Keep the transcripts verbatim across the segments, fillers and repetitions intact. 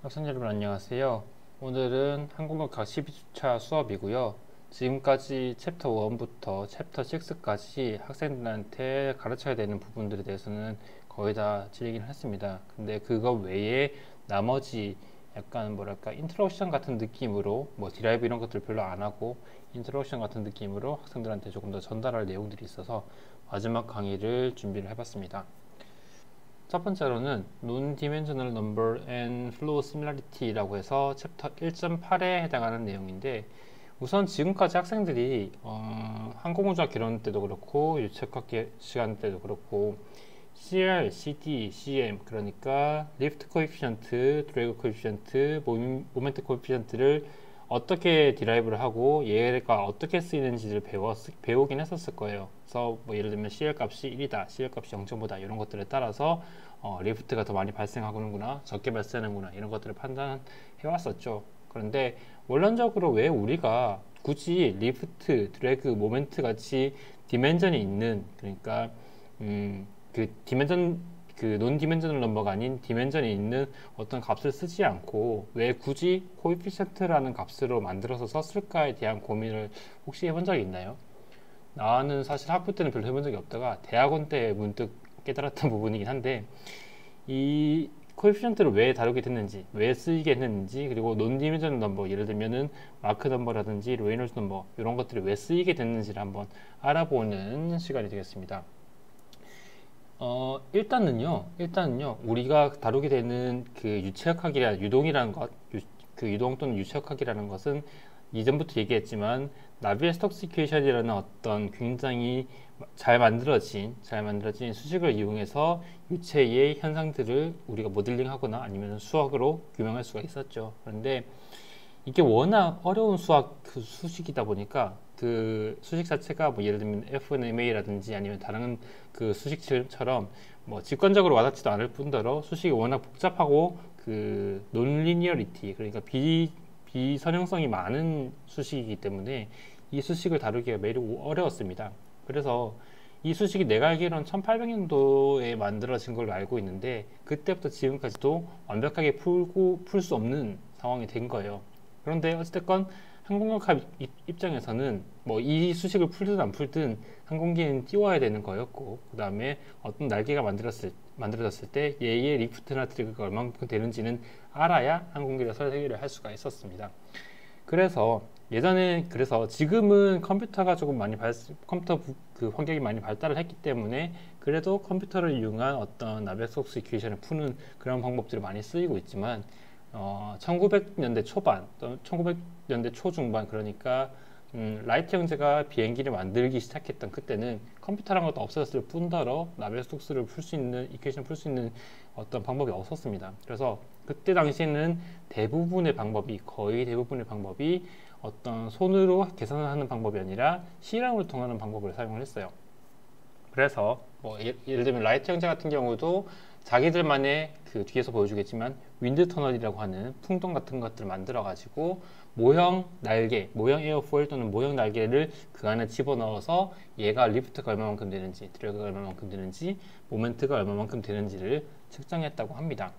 학생 여러분 안녕하세요. 오늘은 항공학과 십이 주차 수업이고요. 지금까지 챕터 일부터 챕터 육까지 학생들한테 가르쳐야 되는 부분들에 대해서는 거의 다 진행을 했습니다. 근데 그거 외에 나머지 약간 뭐랄까 인트로덕션 같은 느낌으로 뭐 디라이브 이런 것들 별로 안 하고 인트로덕션 같은 느낌으로 학생들한테 조금 더 전달할 내용들이 있어서 마지막 강의를 준비를 해봤습니다. 첫 번째로는 Non-Dimensional Number and Flow Similarity라고 해서 챕터 일 점 팔에 해당하는 내용인데, 우선 지금까지 학생들이 어, 항공우주학 개론 때도 그렇고 유체학학 시간 때도 그렇고 씨알, 씨디, 씨엠 그러니까 리프트 코에피션트, 드래그 코에피션트, 모멘트 코에피션트를 어떻게 디라이브를 하고 얘가 어떻게 쓰이는지를 배웠, 배우긴 했었을 거예요. 그래서 뭐 예를 들면 씨엘 값이 일이다, 씨엘 값이 영 점 오다 이런 것들에 따라서 어, 리프트가 더 많이 발생하는구나, 적게 발생하는구나 이런 것들을 판단해 왔었죠. 그런데 원론적으로 왜 우리가 굳이 리프트, 드래그, 모멘트 같이 디멘전이 있는, 그러니까 음, 그 디멘전 그 논디멘전al 넘버가 아닌 디멘전이 있는 어떤 값을 쓰지 않고 왜 굳이 코에피션트라는 값으로 만들어서 썼을까에 대한 고민을 혹시 해본 적이 있나요? 나는 사실 학부 때는 별로 해본 적이 없다가 대학원 때 문득 깨달았던 부분이긴 한데, 이 코에피션트를 왜 다루게 됐는지, 왜 쓰이게 했는지, 그리고 논디멘전al 넘버, 예를 들면은 마크 넘버라든지 레이놀즈 넘버 이런 것들이 왜 쓰이게 됐는지를 한번 알아보는 시간이 되겠습니다. 어, 일단은요, 일단은요, 우리가 다루게 되는 그 유체역학이라, 유동이라는 것, 유, 그 유동 또는 유체역학이라는 것은 이전부터 얘기했지만, 나비의-스톡스 이퀘이션이라는 어떤 굉장히 잘 만들어진, 잘 만들어진 수식을 이용해서 유체의 현상들을 우리가 모델링하거나 아니면 수학으로 규명할 수가 있었죠. 그런데 이게 워낙 어려운 수학 그 수식이다 보니까 그 수식 자체가 뭐 예를 들면 에프엔엠에이라든지 아니면 다른 그 수식처럼 뭐 직관적으로 와닿지도 않을 뿐더러 수식이 워낙 복잡하고 그 논리니어리티, 그러니까 비, 비선형성이 많은 수식이기 때문에 이 수식을 다루기가 매우 어려웠습니다. 그래서 이 수식이 내가 알기로는 천팔백 년도에 만들어진 걸로 알고 있는데, 그때부터 지금까지도 완벽하게 풀고 풀 수 없는 상황이 된 거예요. 그런데 어찌됐건 항공학학 입장에서는 뭐 이 수식을 풀든 안 풀든 항공기는 띄워야 되는 거였고, 그 다음에 어떤 날개가 만들었을, 만들어졌을 때 얘의 리프트나 드래그가 얼마만큼 되는지는 알아야 항공기를 설계를 할 수가 있었습니다. 그래서 예전에, 그래서 지금은 컴퓨터가 조금 많이 발, 컴퓨터 부, 그 환경이 많이 발달을 했기 때문에 그래도 컴퓨터를 이용한 어떤 나비의-스톡스 이퀘이션을 푸는 그런 방법들이 많이 쓰이고 있지만, 어, 천구백 년대 초반, 또 천구백 년대 초중반, 그러니까 음, 라이트 형제가 비행기를 만들기 시작했던 그때는 컴퓨터란 것도 없어졌을 뿐더러 나비의-스톡스를 풀 수 있는, 이퀘이션 풀 수 있는 어떤 방법이 없었습니다. 그래서 그때 당시에는 대부분의 방법이, 거의 대부분의 방법이 어떤 손으로 계산을 하는 방법이 아니라 실험을 통하는 방법을 사용을 했어요. 그래서 뭐 예, 예를 들면 라이트 형제 같은 경우도 자기들만의, 그 뒤에서 보여주겠지만 윈드 터널이라고 하는 풍동 같은 것들을 만들어 가지고 모형 날개, 모형 에어포일 또는 모형 날개를 그 안에 집어넣어서 얘가 리프트가 얼마만큼 되는지, 드래그가 얼마만큼 되는지, 모멘트가 얼마만큼 되는지를 측정했다고 합니다.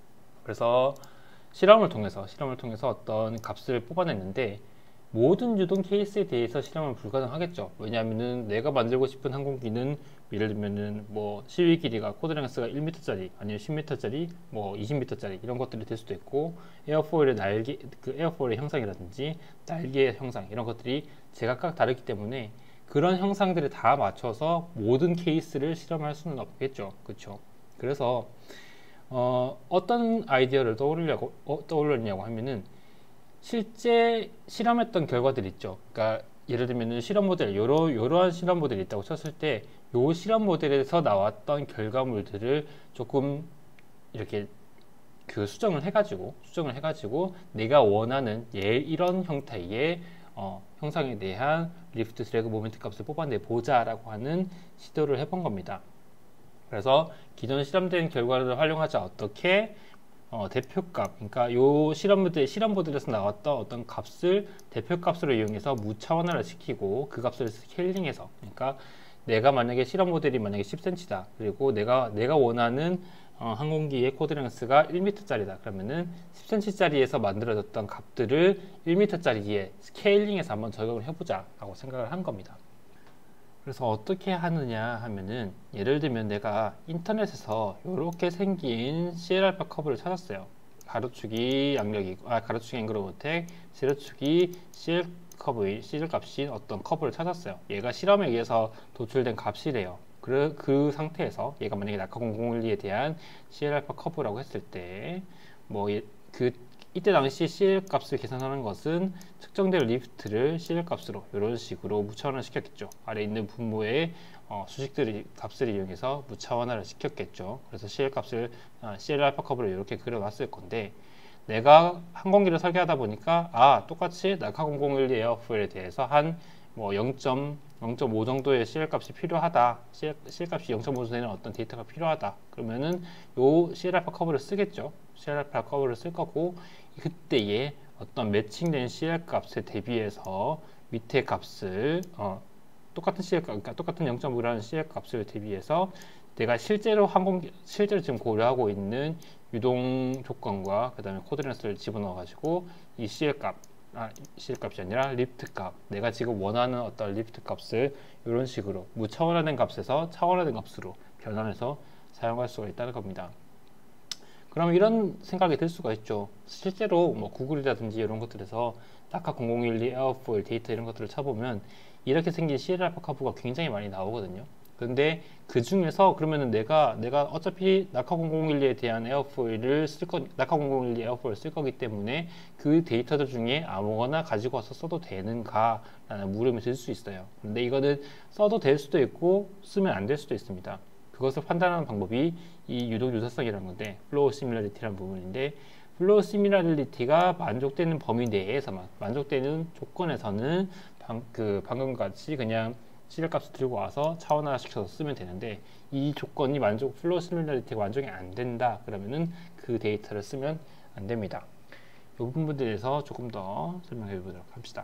그래서 실험을 통해서 실험을 통해서 어떤 값을 뽑아냈는데, 모든 유동 케이스에 대해서 실험은 불가능하겠죠. 왜냐하면은 내가 만들고 싶은 항공기는 예를 들면은 뭐 시위 길이가, 코드랭스가 일 미터짜리 아니면 십 미터짜리 뭐 이십 미터짜리 이런 것들이 될 수도 있고, 에어포일의 날개, 그 에어포일의 형상이라든지 날개의 형상 이런 것들이 제각각 다르기 때문에 그런 형상들을 다 맞춰서 모든 케이스를 실험할 수는 없겠죠. 그렇죠? 그래서 어, 어떤 아이디어를 떠올리려고 어, 떠올렸냐고 하면은 실제 실험했던 결과들 있죠. 그러니까 예를 들면 실험 모델, 요러, 요러한 실험 모델이 있다고 쳤을 때 요 실험 모델에서 나왔던 결과물들을 조금 이렇게 그 수정을 해가지고 수정을 해가지고 내가 원하는 얘 이런 형태의 어, 형상에 대한 리프트, 드래그, 모멘트 값을 뽑아내 보자라고 하는 시도를 해본 겁니다. 그래서 기존 실험된 결과를 활용하자 어떻게 어, 대표값, 그러니까 요 실험 모델, 실험 모델에서 나왔던 어떤 값을 대표값으로 이용해서 무차원화를 시키고 그 값을 스케일링해서, 그러니까 내가 만약에 실험 모델이 만약에 십 센티미터다. 그리고 내가 내가 원하는 어, 항공기의 코드랭스가 일 미터짜리다. 그러면은 십 센티미터짜리에서 만들어졌던 값들을 일 미터짜리에 스케일링해서 한번 적용을 해보자 라고 생각을 한 겁니다. 그래서 어떻게 하느냐 하면은, 예를 들면 내가 인터넷에서 이렇게 생긴 씨엘알파 커브를 찾았어요. 가로축이 양력이고, 아 가로축이 앵그로버텍, 세로축이 씨엘 커브의 씨엘 값인 어떤 커브를 찾았어요. 얘가 실험에 의해서 도출된 값이래요. 그, 그 상태에서 얘가 만약에 낙하 공공일리에 대한 씨엘알파 커브라고 했을 때, 뭐 그 이때 당시 씨엘 값을 계산하는 것은 측정된 리프트를 씨엘 값으로 이런 식으로 무차원화 시켰겠죠. 아래 있는 분모의 어, 수식들의 값을 이용해서 무차원화를 시켰겠죠. 그래서 씨엘 값을 아, 씨엘 알파 커브를 이렇게 그려놨을 건데, 내가 항공기를 설계하다 보니까 아 똑같이 낙하 공공일 에어포일에 대해서 한 뭐 영 점 오 정도의 씨엘 값이 필요하다. 씨엘, 씨엘 값이 영 점 오 되는 어떤 데이터가 필요하다. 그러면은 요 씨엘 알파 커브를 쓰겠죠. 씨엘 알파 커브를 쓸 거고, 그때에 어떤 매칭된 씨엘 값에 대비해서 밑에 값을 어, 똑같은 씨엘 값, 그러니까 똑같은 영 점 오라는 씨엘 값을 대비해서 내가 실제로 항공기 실제로 지금 고려하고 있는 유동 조건과 그 다음에 코드랭스를 집어넣어 가지고 이 씨엘 값, 아, 씨엘 값이 아니라 리프트 값, 내가 지금 원하는 어떤 리프트 값을 이런 식으로 무차원화된 값에서 차원화된 값으로 변환해서 사용할 수가 있다는 겁니다. 그럼 이런 생각이 들 수가 있죠. 실제로 뭐 구글이라든지 이런 것들에서 낙하 공공일이 에어포일 데이터 이런 것들을 쳐보면 이렇게 생긴 씨엘 알파 커브가 굉장히 많이 나오거든요. 근데 그 중에서 그러면은 내가 내가 어차피 낙하 공공일에 대한 에어포일을 쓸 거, 낙하 공공일 에어포일을 쓸 거기 때문에 그 데이터들 중에 아무거나 가지고 와서 써도 되는가 라는 물음이 들 수 있어요. 근데 이거는 써도 될 수도 있고 쓰면 안 될 수도 있습니다. 그것을 판단하는 방법이 이 유독 유사성이라는 건데, 플로우 시밀러리티라는 부분인데, 플로우 시밀러리티가 만족되는 범위 내에서만, 만족되는 조건에서는 방, 그 방금 같이 그냥 씨엘 값을 들고 와서 차원화 시켜서 쓰면 되는데, 이 조건이 만족, 플로우 시밀러리티가 만족이 안 된다 그러면은 그 데이터를 쓰면 안 됩니다. 이 부분들에 대해서 조금 더 설명해 보도록 합시다.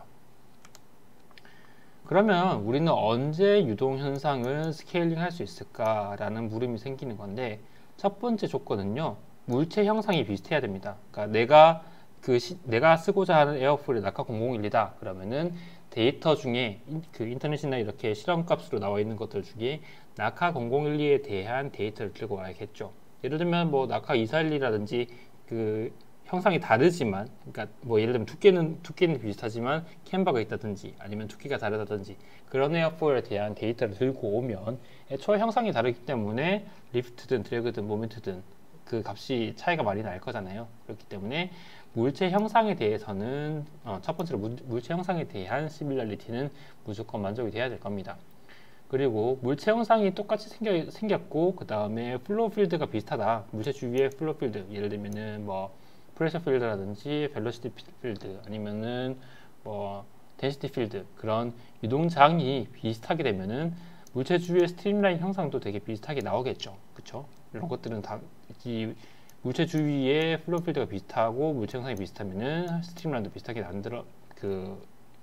그러면 우리는 언제 유동 현상을 스케일링 할 수 있을까 라는 물음이 생기는 건데, 첫 번째 조건은요, 물체 형상이 비슷해야 됩니다. 그러니까 내가 그 시, 내가 쓰고자 하는 에어포일이 낙하 공공일이다 그러면은 데이터 중에 그 인터넷이나 이렇게 실험값으로 나와 있는 것들 중에 낙하 공공일에 대한 데이터를 들고 와야겠죠. 예를 들면 뭐 낙하 이사일이라든지 그 형상이 다르지만, 그러니까 뭐 예를 들면 두께는 두께는 비슷하지만 캠버가 있다든지 아니면 두께가 다르다든지 그런 에어포일에 대한 데이터를 들고 오면 애초에 형상이 다르기 때문에 리프트든 드래그든 모멘트든 그 값이 차이가 많이 날 거잖아요. 그렇기 때문에 물체 형상에 대해서는 어, 첫 번째로 물, 물체 형상에 대한 시밀러리티는 무조건 만족이 돼야 될 겁니다. 그리고 물체 형상이 똑같이 생겨, 생겼고 그 다음에 플로우 필드가 비슷하다. 물체 주위의 플로우 필드, 예를 들면은 뭐 프레셔 필드라든지 벨로시티 필드 아니면은 뭐 덴시티 필드, 그런 유동장이 비슷하게 되면은 물체 주위의 스트림라인 형상도 되게 비슷하게 나오겠죠. 그쵸? 이런 것들은 다 이 물체 주위의 플로우 필드가 비슷하고 물체 형상이 비슷하면은 스트림라인도 비슷하게 만들어 그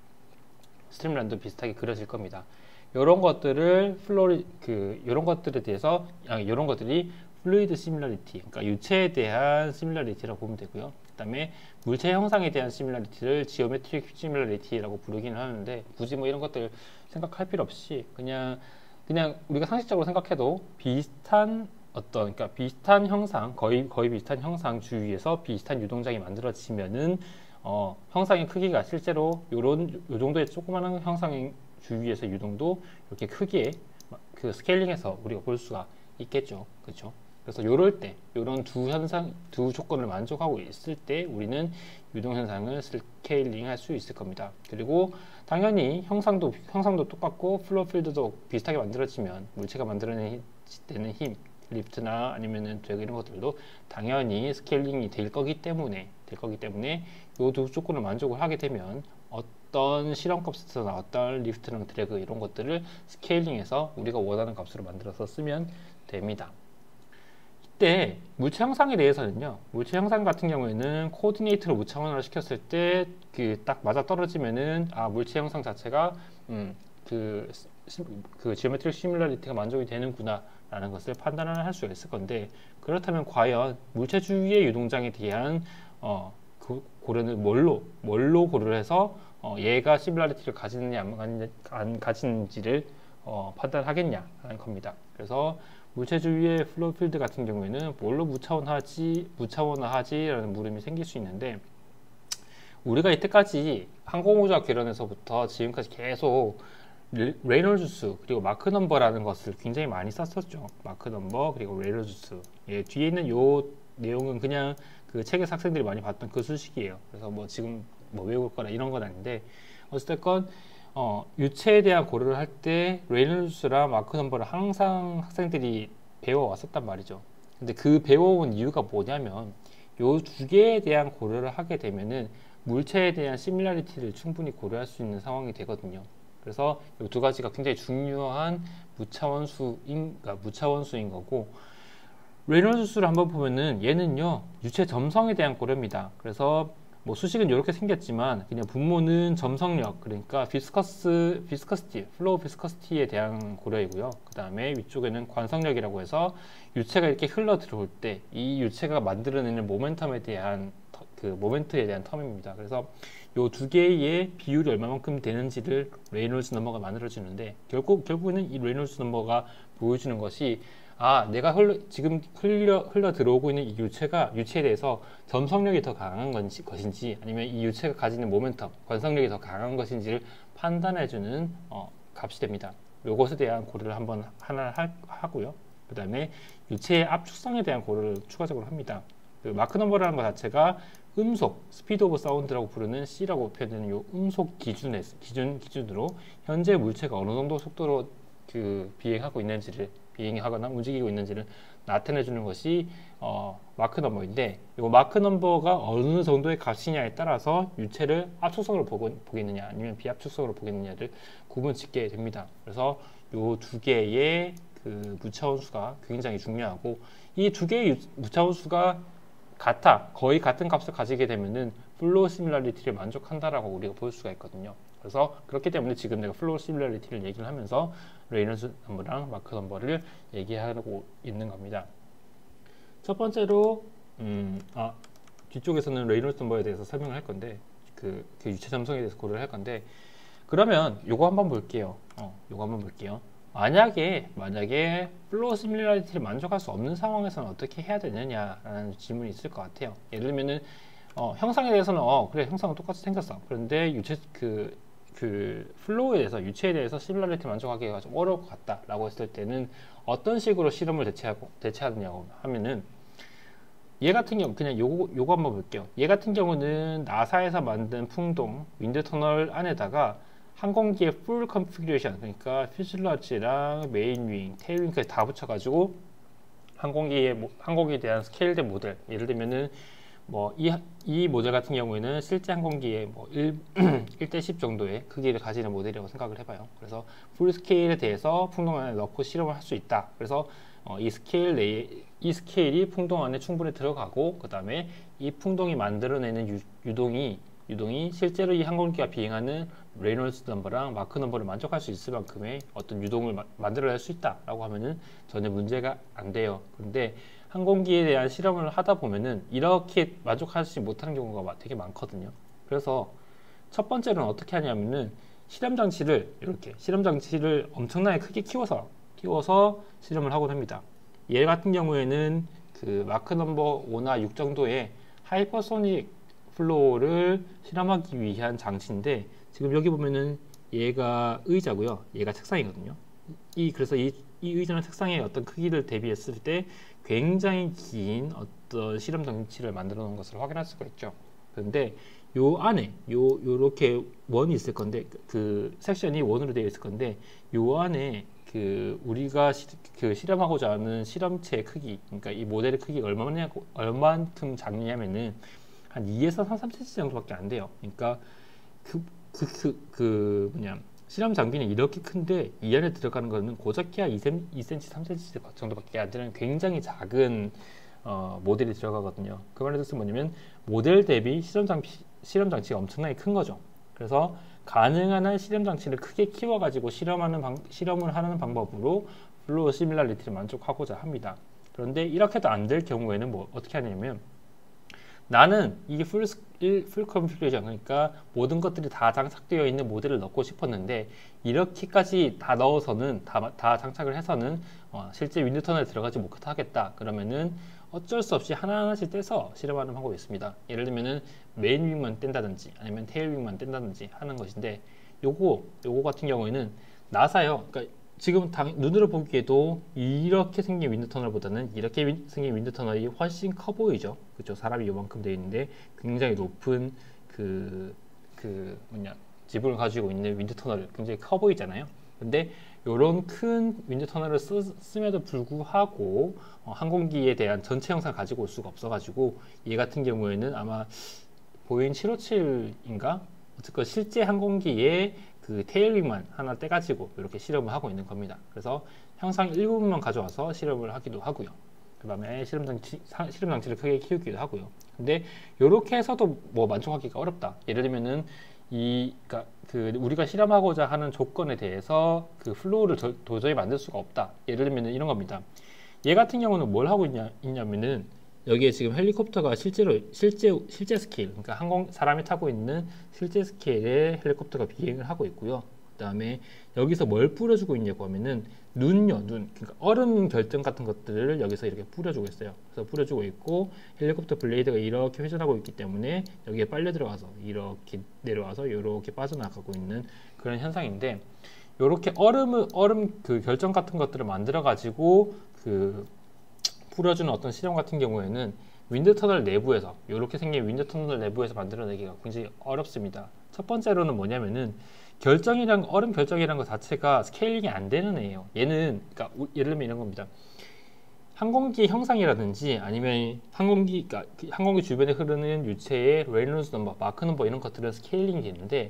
스트림라인도 비슷하게 그려질 겁니다. 이런 것들을 플로리 그 이런 것들에 대해서 아, 이런 것들이 플루이드 시밀러리티, 그러니까 유체에 대한 시밀러리티라고 보면 되고요. 그 다음에 물체 형상에 대한 시밀러리티를 지오메트릭 시밀러리티라고 부르기는 하는데, 굳이 뭐 이런 것들 생각할 필요 없이 그냥 그냥 우리가 상식적으로 생각해도 비슷한 어떤 그러니까 비슷한 형상, 거의 거의 비슷한 형상 주위에서 비슷한 유동장이 만들어지면은 어, 형상의 크기가 실제로 요런 요 정도의 조그마한 형상의 주위에서 유동도 이렇게 크게 그 스케일링해서 우리가 볼 수가 있겠죠. 그렇죠? 그래서 요럴 때, 요런 두 현상, 두 조건을 만족하고 있을 때 우리는 유동 현상을 스케일링 할 수 있을 겁니다. 그리고 당연히 형상도 형상도 똑같고 플로우 필드도 비슷하게 만들어지면 물체가 만들어내는 힘, 리프트나 아니면은 드래그 이런 것들도 당연히 스케일링이 될 거기 때문에 될 거기 때문에 요 두 조건을 만족을 하게 되면 어떤 실험 값에서 나왔던 리프트랑 드래그 이런 것들을 스케일링해서 우리가 원하는 값으로 만들어서 쓰면 됩니다. 이때 물체 형상에 대해서는요, 물체 형상 같은 경우에는 코디네이트를 무차원화를 시켰을 때 그 딱 맞아 떨어지면은 아 물체 형상 자체가 음, 그, 그 지오메트릭 시뮬러리티가 만족이 되는구나 라는 것을 판단을 할 수가 있을 건데, 그렇다면 과연 물체주위의 유동장에 대한 어, 그 고려는 뭘로 뭘로 고려를 해서 어, 얘가 시뮬러리티를 가지느냐 안, 안 가지는지를 어, 판단하겠냐라는 겁니다. 그래서 물체주위의 플로우 필드 같은 경우에는 뭘로 무차원하지 무차원화하지라는 물음이 생길 수 있는데, 우리가 이때까지 항공우주학 개론에서부터 지금까지 계속 레이놀즈 수 그리고 마크 넘버라는 것을 굉장히 많이 썼었죠. 마크 넘버 그리고 레이놀즈 수. 예, 뒤에 있는 요 내용은 그냥 그 책에서 학생들이 많이 봤던 그 수식이에요. 그래서 뭐 지금 뭐 외울 거나 이런 건 아닌데, 어쨌든 어, 유체에 대한 고려를 할 때 레이놀즈 수랑 마크 넘버를 항상 학생들이 배워왔었단 말이죠. 근데 그 배워온 이유가 뭐냐면, 요 두 개에 대한 고려를 하게 되면은 물체에 대한 시뮬라리티를 충분히 고려할 수 있는 상황이 되거든요. 그래서 이 두 가지가 굉장히 중요한 무차원수인, 그러니까 무차원수인 거고, 레이놀즈 수를 한번 보면은 얘는요 유체 점성에 대한 고려입니다. 그래서 뭐 수식은 이렇게 생겼지만 그냥 분모는 점성력, 그러니까 비스커스, 비스커시티, 플로우 비스커시티에 대한 고려이고요. 그 다음에 위쪽에는 관성력이라고 해서 유체가 이렇게 흘러 들어올 때 이 유체가 만들어내는 모멘텀에 대한 그 모멘트에 대한 텀입니다. 그래서 요 두 개의 비율이 얼마만큼 되는지를 레이놀즈 넘버가 만들어주는데, 결국 결국에는 이 레이놀즈 넘버가 보여주는 것이, 아, 내가 흘러, 지금 흘러, 흘러 들어오고 있는 이 유체가 유체에 대해서 점성력이 더 강한 건지, 것인지, 아니면 이 유체가 가지는 모멘텀, 관성력이 더 강한 것인지를 판단해주는 어, 값이 됩니다. 이것에 대한 고려를 한번 하나 하, 하고요. 그 다음에 유체의 압축성에 대한 고려를 추가적으로 합니다. 그 마크 넘버라는 것 자체가 음속, 스피드 오브 사운드라고 부르는 C라고 표현되는 요 음속 기준에, 기준, 기준으로 현재 물체가 어느 정도 속도로 그 비행하고 있는지를, 비행하거나 움직이고 있는지를 나타내 주는 것이 어, 마크 넘버인데, 이 마크 넘버가 어느 정도의 값이냐에 따라서 유체를 압축성으로 보고, 보겠느냐 아니면 비압축성으로 보겠느냐를 구분 짓게 됩니다. 그래서 요 두 개의 그 무차원수가 굉장히 중요하고, 이 두 개의 무차원수가 같아, 거의 같은 값을 가지게 되면은 플로우 시뮬러리티를 만족한다라고 우리가 볼 수가 있거든요. 그래서 그렇기 때문에 지금 내가 플로우 시뮬러리티를 얘기를 하면서 레이놀즈 넘버랑 마크 넘버를 얘기하고 있는 겁니다. 첫 번째로 음, 아, 뒤쪽에서는 레이놀즈 넘버에 대해서 설명을 할 건데, 그, 그 유체 점성에 대해서 고려를 할 건데, 그러면 요거 한번 볼게요. 어, 요거 한번 볼게요. 만약에 만약에 플로우 시뮬러리티를 만족할 수 없는 상황에서는 어떻게 해야 되느냐라는 질문이 있을 것 같아요. 예를 들면은 어, 형상에 대해서는 어 그래, 형상은 똑같이 생겼어. 그런데 유체 그 그 플로우에 대해서, 유체에 대해서 시뮬러리티 만족하기가 좀 어려울 것 같다라고 했을 때는 어떤 식으로 실험을 대체하고 대체하느냐고 하면은, 얘 같은 경우 그냥 요거 요거 한번 볼게요. 얘 같은 경우는 나사에서 만든 풍동 윈드 터널 안에다가 항공기의 풀 컨피규레이션, 그러니까 퓨즐라지랑 메인 윙, 테일 윙까지 다 붙여가지고 항공기의 항공기에 대한 스케일된 모델, 예를 들면은 뭐 이 이 모델 같은 경우에는 실제 항공기의 뭐 일 대 십 정도의 크기를 가지는 모델이라고 생각을 해봐요. 그래서 풀 스케일에 대해서 풍동 안에 넣고 실험을 할 수 있다. 그래서 어, 이 스케일 내에 이 스케일이 풍동 안에 충분히 들어가고, 그 다음에 이 풍동이 만들어내는 유, 유동이 유동이 실제로 이 항공기가 비행하는 레이놀즈 넘버랑 마크 넘버를 만족할 수 있을 만큼의 어떤 유동을 마, 만들어낼 수 있다라고 하면은 전혀 문제가 안 돼요. 그런데 항공기에 대한 실험을 하다 보면은 이렇게 만족하지 못하는 경우가 되게 많거든요. 그래서 첫 번째로는 어떻게 하냐면은 실험 장치를 이렇게 실험 장치를 엄청나게 크게 키워서 키워서 실험을 하곤 합니다. 얘 같은 경우에는 그 마크 넘버 오나 육 정도의 하이퍼소닉 플로우를 실험하기 위한 장치인데, 지금 여기 보면은 얘가 의자고요, 얘가 책상이거든요. 이 그래서 이, 이 의자나 책상의 어떤 크기를 대비했을 때 굉장히 긴 어떤 실험 장치를 만들어 놓은 것을 확인할 수가 있죠. 그런데 요 안에 요 요렇게 원이 있을 건데, 그 섹션이 원으로 되어 있을 건데, 요 안에 그 우리가 시, 그 실험하고자 하는 실험체의 크기, 그러니까 이 모델의 크기가 얼마냐 얼만큼 작냐면은 한 이에서 한 삼 센티미터 정도밖에 안 돼요. 그러니까 그 그 그 그 뭐냐 실험 장비는 이렇게 큰데 이 안에 들어가는 거는 고작해야 이 센티미터, 삼 센티미터 정도밖에 안 되는 굉장히 작은 어, 모델이 들어가거든요. 그 말의 뜻은 뭐냐면 모델 대비 실험 장비 실험 장치가 엄청나게 큰 거죠. 그래서 가능한 한 실험 장치를 크게 키워가지고 실험하는 방, 실험을 하는 방법으로 플로우 시밀러리티를 만족하고자 합니다. 그런데 이렇게도 안 될 경우에는 뭐 어떻게 하냐면, 나는 이게 풀, 풀 컨피그레이션, 그러니까 모든 것들이 다 장착되어 있는 모델을 넣고 싶었는데 이렇게까지 다 넣어서는 다, 다 장착을 해서는 어, 실제 윈드 터널에 들어가지 못하겠다. 그러면은 어쩔 수 없이 하나하나씩 떼서 실험하는 방법이 있습니다. 예를 들면은 메인 윙만 뗀다든지 아니면 테일 윙만 뗀다든지 하는 것인데, 요거 요거 같은 경우에는 나사요. 그러니까 지금 당, 눈으로 보기에도 이렇게 생긴 윈드 터널보다는 이렇게 윈, 생긴 윈드 터널이 훨씬 커 보이죠. 그렇죠? 사람이 요만큼 되어 있는데 굉장히 높은 그, 그 뭐냐 지붕을 가지고 있는 윈드 터널 굉장히 커 보이잖아요. 근데 이런 큰 윈드 터널을 쓰, 씀에도 불구하고 어, 항공기에 대한 전체 영상을 가지고 올 수가 없어가지고 얘 같은 경우에는 아마 보잉 칠오칠인가? 어쨌건 실제 항공기에 그 테일링만 하나 떼가지고 이렇게 실험을 하고 있는 겁니다. 그래서 형상 일부분만 가져와서 실험을 하기도 하고요. 그 다음에 실험 장치, 실험 장치를 크게 키우기도 하고요. 근데 이렇게 해서도 뭐 만족하기가 어렵다. 예를 들면은 이, 그러니까 그 우리가 실험하고자 하는 조건에 대해서 그 플로우를 도, 도저히 만들 수가 없다. 예를 들면은 이런 겁니다. 얘 같은 경우는 뭘 하고 있냐, 있냐면은 여기에 지금 헬리콥터가 실제로 실제 실제 스케일, 그러니까 항공 사람이 타고 있는 실제 스케일의 헬리콥터가 비행을 하고 있고요. 그다음에 여기서 뭘 뿌려주고 있냐고 하면은 눈요, 눈, 그러니까 얼음 결정 같은 것들을 여기서 이렇게 뿌려주고 있어요. 그래서 뿌려주고 있고 헬리콥터 블레이드가 이렇게 회전하고 있기 때문에 여기에 빨려 들어가서 이렇게 내려와서 이렇게 빠져나가고 있는 그런 현상인데, 이렇게 얼음을 얼음 그 결정 같은 것들을 만들어 가지고 그 뿌려주는 어떤 실험 같은 경우에는 윈드 터널 내부에서 이렇게 생긴 윈드 터널 내부에서 만들어내기가 굉장히 어렵습니다. 첫 번째로는 뭐냐면은 결정이란 얼음 결정이란 것 자체가 스케일링이 안 되는 애예요. 얘는 그러니까 예를 들면 이런 겁니다. 항공기 형상이라든지 아니면 항공기 그러니까 항공기 주변에 흐르는 유체의 레이놀즈 넘버, 마크 넘버 이런 것들은 스케일링이 되는데,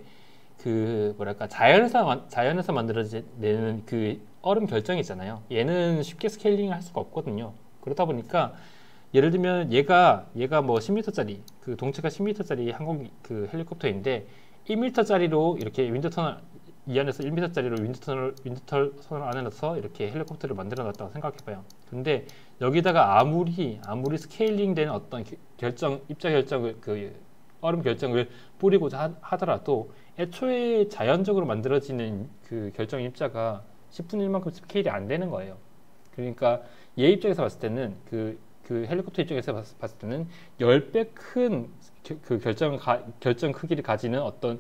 그 뭐랄까 자연에서 자연에서 만들어내는 그 얼음 결정 있잖아요. 얘는 쉽게 스케일링을 할 수가 없거든요. 그렇다 보니까 예를 들면 얘가 얘가 뭐 십 미터짜리 그 동체가 십 미터짜리 항공 그 헬리콥터인데 일 미터짜리로 이렇게 윈드 터널 이 안에서 일 미터짜리로 윈드 터널 윈드 터널 안에 넣어서 이렇게 헬리콥터를 만들어 놨다고 생각해봐요. 근데 여기다가 아무리 아무리 스케일링된 어떤 결정 입자 결정을 그 얼음 결정을 뿌리고자 하더라도 애초에 자연적으로 만들어지는 그 결정 입자가 십분의 일만큼 스케일이 안 되는 거예요. 그러니까 얘 입장에서 봤을 때는 그, 그 헬리콥터 입장에서 봤, 봤을 때는 십 배 큰 그 결정, 가, 결정 크기를 가지는 어떤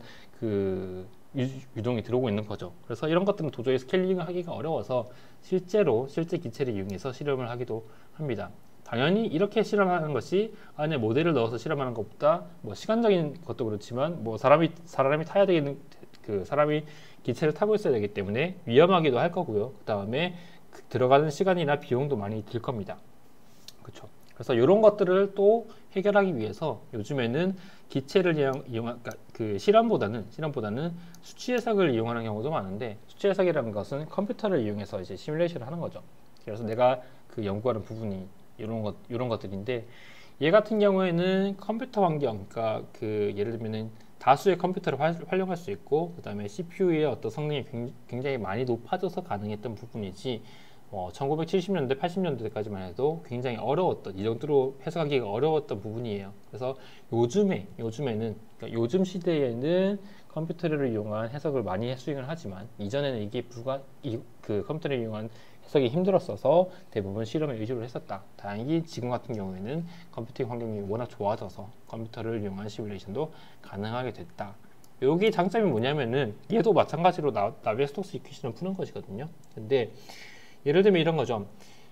그 유, 유동이 들어오고 있는 거죠. 그래서 이런 것들은 도저히 스케일링을 하기가 어려워서 실제로 실제 기체를 이용해서 실험을 하기도 합니다. 당연히 이렇게 실험하는 것이 안에 모델을 넣어서 실험하는 것보다 뭐 시간적인 것도 그렇지만 뭐 사람이 사람이 타야 되는 그 사람이 기체를 타고 있어야 되기 때문에 위험하기도 할 거고요. 그 다음에 들어가는 시간이나 비용도 많이 들 겁니다. 그렇죠. 그래서 이런 것들을 또 해결하기 위해서 요즘에는 기체를 이용, 이용한 그러니까 그 실험보다는 실험보다는 수치 해석을 이용하는 경우도 많은데, 수치 해석이라는 것은 컴퓨터를 이용해서 이제 시뮬레이션을 하는 거죠. 그래서 내가 그 연구하는 부분이 이런 것 이런 것들인데, 얘 같은 경우에는 컴퓨터 환경, 그러니까 그 예를 들면은 다수의 컴퓨터를 활, 활용할 수 있고, 그 다음에 씨피유의 어떤 성능이 굉장히 많이 높아져서 가능했던 부분이지, 어, 천구백칠십 년대, 팔십 년대까지만 해도 굉장히 어려웠던, 이 정도로 해석하기가 어려웠던 부분이에요. 그래서 요즘에, 요즘에는, 그러니까 요즘 시대에는 컴퓨터를 이용한 해석을 많이 수행을 하지만, 이전에는 이게 불가, 이, 그 컴퓨터를 이용한 해석이 힘들었어서 대부분 실험에 의존을 했었다. 다행히 지금 같은 경우에는 컴퓨팅 환경이 워낙 좋아져서 컴퓨터를 이용한 시뮬레이션도 가능하게 됐다. 여기 장점이 뭐냐면은 얘도 마찬가지로 나, 나비에스톡스 이퀴션을 푸는 것이거든요. 근데 예를 들면 이런 거죠.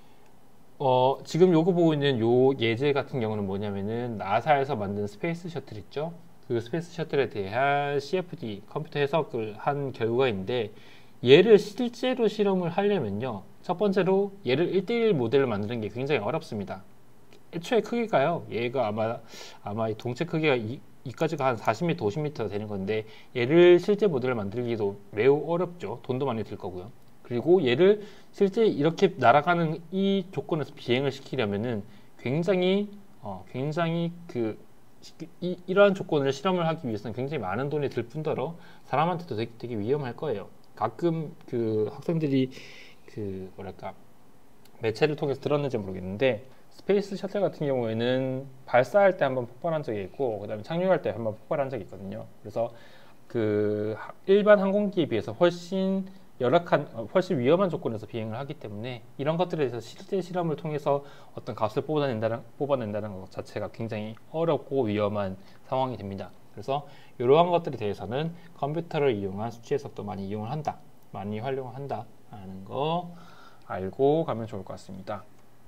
어, 지금 요거 보고 있는 요 예제 같은 경우는 뭐냐면은 나사에서 만든 스페이스 셔틀 있죠. 그 스페이스 셔틀에 대한 씨에프디 컴퓨터 해석을 한 결과인데, 얘를 실제로 실험을 하려면요, 첫 번째로 얘를 일 대일 모델을 만드는 게 굉장히 어렵습니다. 애초에 크기가요, 얘가 아마 아마 이 동체 크기가 이, 이까지가 한 사십 미터, 오십 미터 되는 건데, 얘를 실제 모델을 만들기도 매우 어렵죠. 돈도 많이 들 거고요. 그리고 얘를 실제 이렇게 날아가는 이 조건에서 비행을 시키려면은 굉장히 어, 굉장히 그 이, 이러한 조건을 실험을 하기 위해서는 굉장히 많은 돈이 들 뿐더러 사람한테도 되게, 되게 위험할 거예요. 가끔 그 학생들이 그 뭐랄까 매체를 통해서 들었는지 모르겠는데 스페이스 셔틀 같은 경우에는 발사할 때 한번 폭발한 적이 있고 그다음에 착륙할 때 한번 폭발한 적이 있거든요. 그래서 그 일반 항공기에 비해서 훨씬 열악한, 훨씬 위험한 조건에서 비행을 하기 때문에 이런 것들에 대해서 실제 실험을 통해서 어떤 값을 뽑아낸다는, 뽑아낸다는 것 자체가 굉장히 어렵고 위험한 상황이 됩니다. 그래서 이러한 것들에 대해서는 컴퓨터를 이용한 수치 해석도 많이 이용을 한다, 많이 활용을 한다 하는 거 알고 가면 좋을 것 같습니다.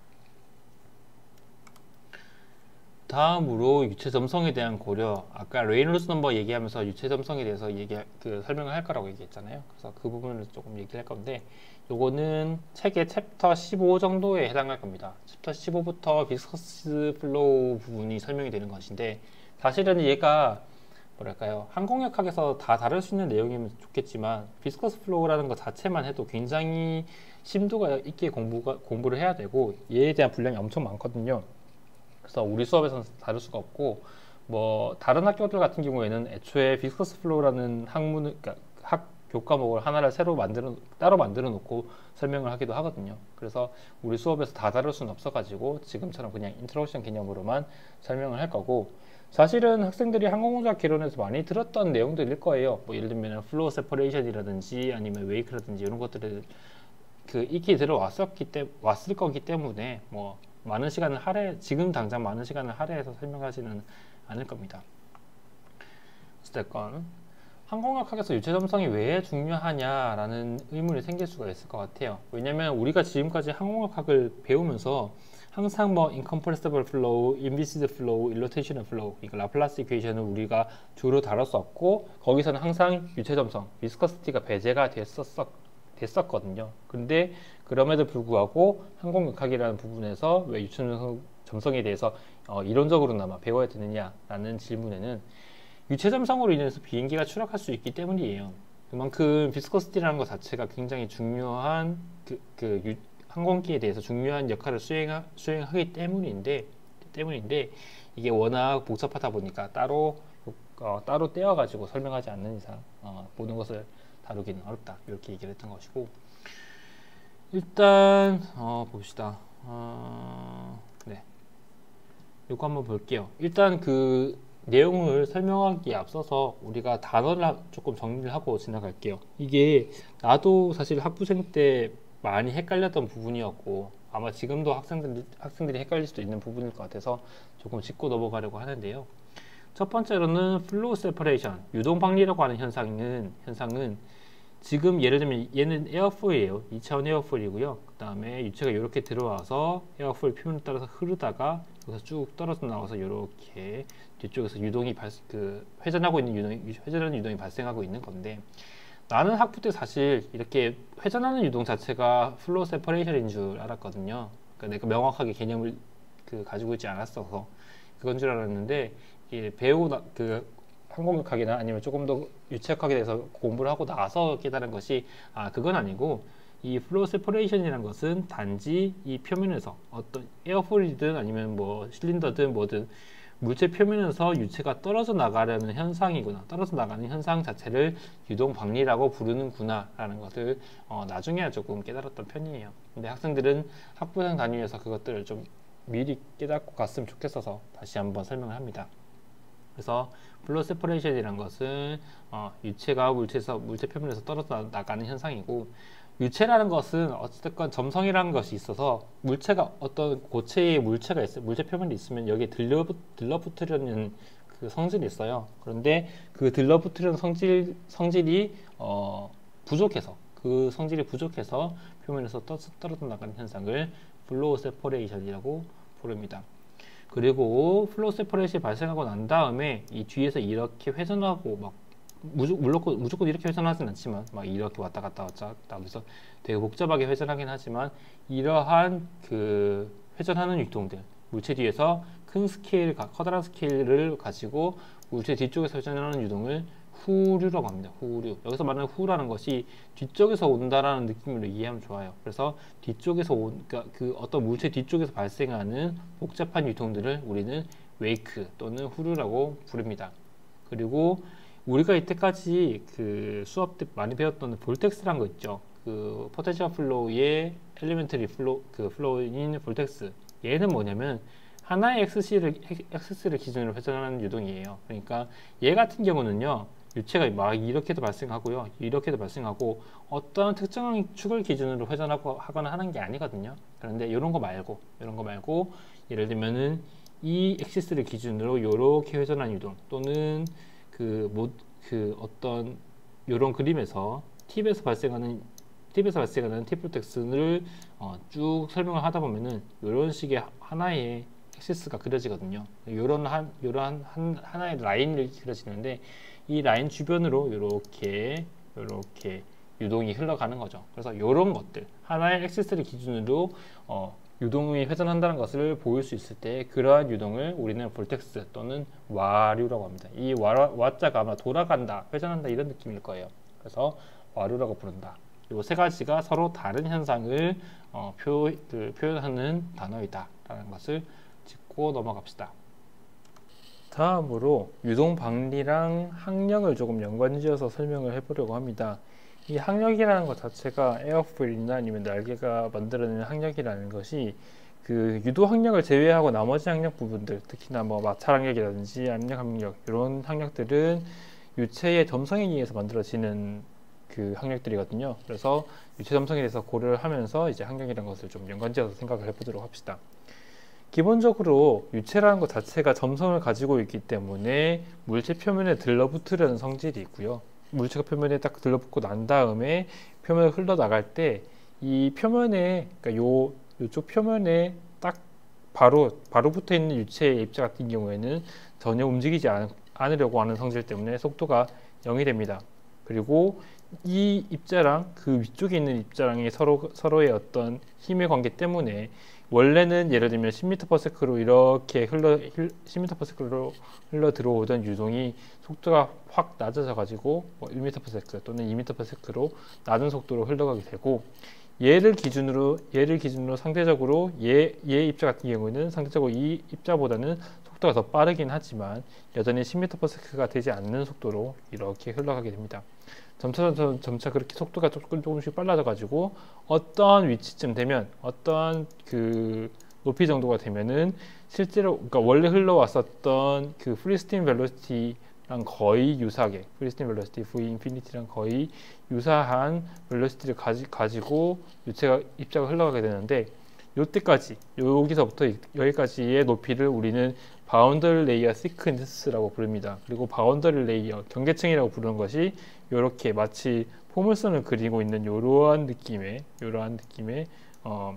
다음으로 유체 점성에 대한 고려. 아까 레이놀드 넘버 얘기하면서 유체 점성에 대해서 얘기 그 설명을 할 거라고 얘기했잖아요. 그래서 그 부분을 조금 얘기를 할 건데, 요거는 책의 챕터 십오 정도에 해당할 겁니다. 챕터 십오부터 비스커스 플로우 부분이 설명이 되는 것인데, 사실은 얘가 뭐랄까요, 항공역학에서 다 다룰 수 있는 내용이면 좋겠지만 비스커스 플로우라는 것 자체만 해도 굉장히 심도가 있게 공부가 공부를 해야 되고 얘에 대한 분량이 엄청 많거든요. 그래서 우리 수업에서는 다룰 수가 없고, 뭐 다른 학교들 같은 경우에는 애초에 비스커스 플로우라는 학문을, 그러니까 학 교과목을 하나를 새로 만들어 따로 만들어 놓고 설명을 하기도 하거든요. 그래서 우리 수업에서 다 다룰 수는 없어가지고 지금처럼 그냥 인트로덕션 개념으로만 설명을 할 거고, 사실은 학생들이 항공우주학 개론에서 많이 들었던 내용들일 거예요. 뭐 예를 들면 플로우 세퍼레이션이라든지 아니면 웨이크라든지 이런 것들을 그 익히 들어왔었기 때 왔을 거기 때문에 뭐 많은 시간을 할애, 지금 당장 많은 시간을 할애해서 설명하지는 않을 겁니다. 어쨌건 항공학학에서 유체 점성이 왜 중요하냐라는 의문이 생길 수가 있을 것 같아요. 왜냐면 우리가 지금까지 항공학학을 배우면서 항상 뭐 incompressible flow, inviscid flow, irrotational flow, 그러니까 라플라스 이퀘이션을 우리가 주로 다뤘었고, 거기서는 항상 유체 점성, 비스커시티가 배제가 됐었, 됐었거든요. 근데 그럼에도 불구하고 항공역학이라는 부분에서 왜 유체 점성에 대해서 어, 이론적으로나마 배워야 되느냐라는 질문에는 유체 점성으로 인해서 비행기가 추락할 수 있기 때문이에요. 그만큼 비스커시티라는 것 자체가 굉장히 중요한 그, 그 유, 항공기에 대해서 중요한 역할을 수행하, 수행하기 때문인데 때문인데 이게 워낙 복잡하다 보니까 따로 어, 따로 떼어가지고 설명하지 않는 이상 어, 모든 것을 다루기는 어렵다, 이렇게 얘기를 했던 것이고, 일단 어, 봅시다. 어, 네, 이거 한번 볼게요. 일단 그 내용을 설명하기에 앞서서 우리가 단어를 조금 정리를 하고 지나갈게요. 이게 나도 사실 학부생 때 많이 헷갈렸던 부분이었고 아마 지금도 학생들, 학생들이 헷갈릴 수도 있는 부분일 것 같아서 조금 짚고 넘어가려고 하는데요. 첫 번째로는 플로우 세퍼레이션, 유동 방리라고 하는 현상은 현상은 지금 예를 들면 얘는 에어풀이에요. 이 차원 에어풀이고요. 그 다음에 유체가 이렇게 들어와서 에어풀 표면에 따라서 흐르다가 여기서 쭉 떨어져 나와서 이렇게 뒤쪽에서 유동이 발, 그 회전하고 있는 유동이, 회전하는 유동이 발생하고 있는 건데, 나는 학부 때 사실 이렇게 회전하는 유동 자체가 플로우 세퍼레이션인 줄 알았거든요. 그러니까 내가 명확하게 개념을 그 가지고 있지 않았어서 그건 줄 알았는데, 이게 배우 그 항공역학이나 아니면 조금 더 유체역학에 대해서 공부를 하고 나서 깨달은 것이, 아 그건 아니고 이 플로우 세퍼레이션이라는 것은 단지 이 표면에서 어떤 에어풀이든 아니면 뭐 실린더든 뭐든 물체 표면에서 유체가 떨어져 나가려는 현상이구나, 떨어져 나가는 현상 자체를 유동 방리라고 부르는구나 라는 것을 어, 나중에야 조금 깨달았던 편이에요. 근데 학생들은 학부생 단위에서 그것들을 좀 미리 깨닫고 갔으면 좋겠어서 다시 한번 설명을 합니다. 그래서 플로우 세퍼레이션이라는 것은 어, 유체가 물체에서, 물체 표면에서 떨어져 나가는 현상이고, 유체라는 것은 어쨌든 점성이라는 것이 있어서 물체가 어떤 고체의 물체가 있어요. 물체 표면이 있으면 여기에 들러, 들러붙으려는 그 성질이 있어요. 그런데 그 들러붙으려는 성질, 성질이 어, 부족해서 그 성질이 부족해서 표면에서 떠, 떨어져 나가는 현상을 플로우 세퍼레이션이라고 부릅니다. 그리고 플로우 세퍼레이션이 발생하고 난 다음에 이 뒤에서 이렇게 회전하고 막 무조건, 무조건 이렇게 회전하진 않지만 막 이렇게 왔다 갔다 왔다 갔다 하면서 되게 복잡하게 회전하긴 하지만, 이러한 그 회전하는 유동들, 물체 뒤에서 큰 스케일, 커다란 스케일을 가지고 물체 뒤쪽에서 회전하는 유동을 후류라고 합니다. 후류. 여기서 말하는 후라는 것이 뒤쪽에서 온다라는 느낌으로 이해하면 좋아요. 그래서 뒤쪽에서 온, 그러니까 그 어떤 물체 뒤쪽에서 발생하는 복잡한 유동들을 우리는 웨이크 또는 후르라고 부릅니다. 그리고 우리가 이때까지 그 수업 때 많이 배웠던 볼텍스라는 거 있죠. 그 포텐셜 플로우의 엘리멘터리 플로우, 그 플로우인 볼텍스. 얘는 뭐냐면 하나의 엑스씨를, 엑스씨를 기준으로 회전하는 유동이에요. 그러니까 얘 같은 경우는요, 유체가 막 이렇게도 발생하고요, 이렇게도 발생하고 어떤 특정한 축을 기준으로 회전하고 하거나 하는 게 아니거든요. 그런데 이런 거 말고, 이런 거 말고, 예를 들면은 이 엑시스를 기준으로 이렇게 회전한 유동, 또는 그, 뭐, 그 어떤 이런 그림에서 팁에서 발생하는 팁에서 발생하는 팁 볼텍스를 어, 쭉 설명을 하다 보면은 이런 식의 하나의 엑시스가 그려지거든요. 이런 한 이런 한 하나의 라인이 그려지는데 이 라인 주변으로 이렇게 이렇게 유동이 흘러가는 거죠. 그래서 이런 것들 하나의 엑시스를 기준으로 어, 유동이 회전한다는 것을 보일 수 있을 때 그러한 유동을 우리는 볼텍스 또는 와류라고 합니다. 이 와, 와자가 아마 돌아간다, 회전한다 이런 느낌일 거예요. 그래서 와류라고 부른다. 이 세 가지가 서로 다른 현상을 어, 표, 그, 표현하는 단어이다 라는 것을 짚고 넘어갑시다. 다음으로 유동 방리랑 항력을 조금 연관지어서 설명을 해보려고 합니다. 이 항력이라는 것 자체가 에어프릴이나 아니면 날개가 만들어내는 항력이라는 것이 그 유도 항력을 제외하고 나머지 항력 부분들, 특히나 뭐 마찰 항력이라든지 압력 항력 이런 항력들은 유체의 점성에 의해서 만들어지는 그 항력들이거든요. 그래서 유체 점성에 대해서 고려를 하면서 이제 항력이라는 것을 좀 연관지어서 생각을 해보도록 합시다. 기본적으로 유체라는 것 자체가 점성을 가지고 있기 때문에 물체 표면에 들러붙으려는 성질이 있고요. 물체가 표면에 딱 들러붙고 난 다음에 표면을 흘러나갈 때 이 표면에, 그러니까 요, 요쪽 표면에 딱 바로, 바로 붙어 있는 유체의 입자 같은 경우에는 전혀 움직이지 않, 않으려고 하는 성질 때문에 속도가 영이 됩니다. 그리고 이 입자랑 그 위쪽에 있는 입자랑이 서로, 서로의 어떤 힘의 관계 때문에 원래는 예를 들면 십 미터 퍼 세컨드로 이렇게 흘러 십 미터 퍼 세컨드로 흘러 들어오던 유동이 속도가 확 낮아져 가지고 뭐 일 미터 퍼 세컨드 또는 이 미터 퍼 세컨드로 낮은 속도로 흘러가게 되고 얘를 기준으로 얘를 기준으로 상대적으로 얘, 얘 입자 같은 경우는 상대적으로 이 입자보다는 속도가 더 빠르긴 하지만 여전히 십 미터 퍼 세컨드가 되지 않는 속도로 이렇게 흘러가게 됩니다. 점차 점차, 점차 그렇게 속도가 조금 조금씩 빨라져 가지고 어떤 위치쯤 되면 어떤 그 높이 정도가 되면은 실제로 그러니까 원래 흘러왔었던 그 프리스틴 벨로시티랑 거의 유사하게 프리스틴 벨로시티 V 인피니티랑 거의 유사한 벨로시티를 가지, 가지고 유체가 입자가 흘러가게 되는데 요때까지 여기서부터 여기까지의 높이를 우리는 바운더리 레이어 시퀀스라고 부릅니다. 그리고 바운더리 레이어 경계층이라고 부르는 것이 이렇게 마치 포물선을 그리고 있는 이러한 느낌의 이러한 느낌의 어,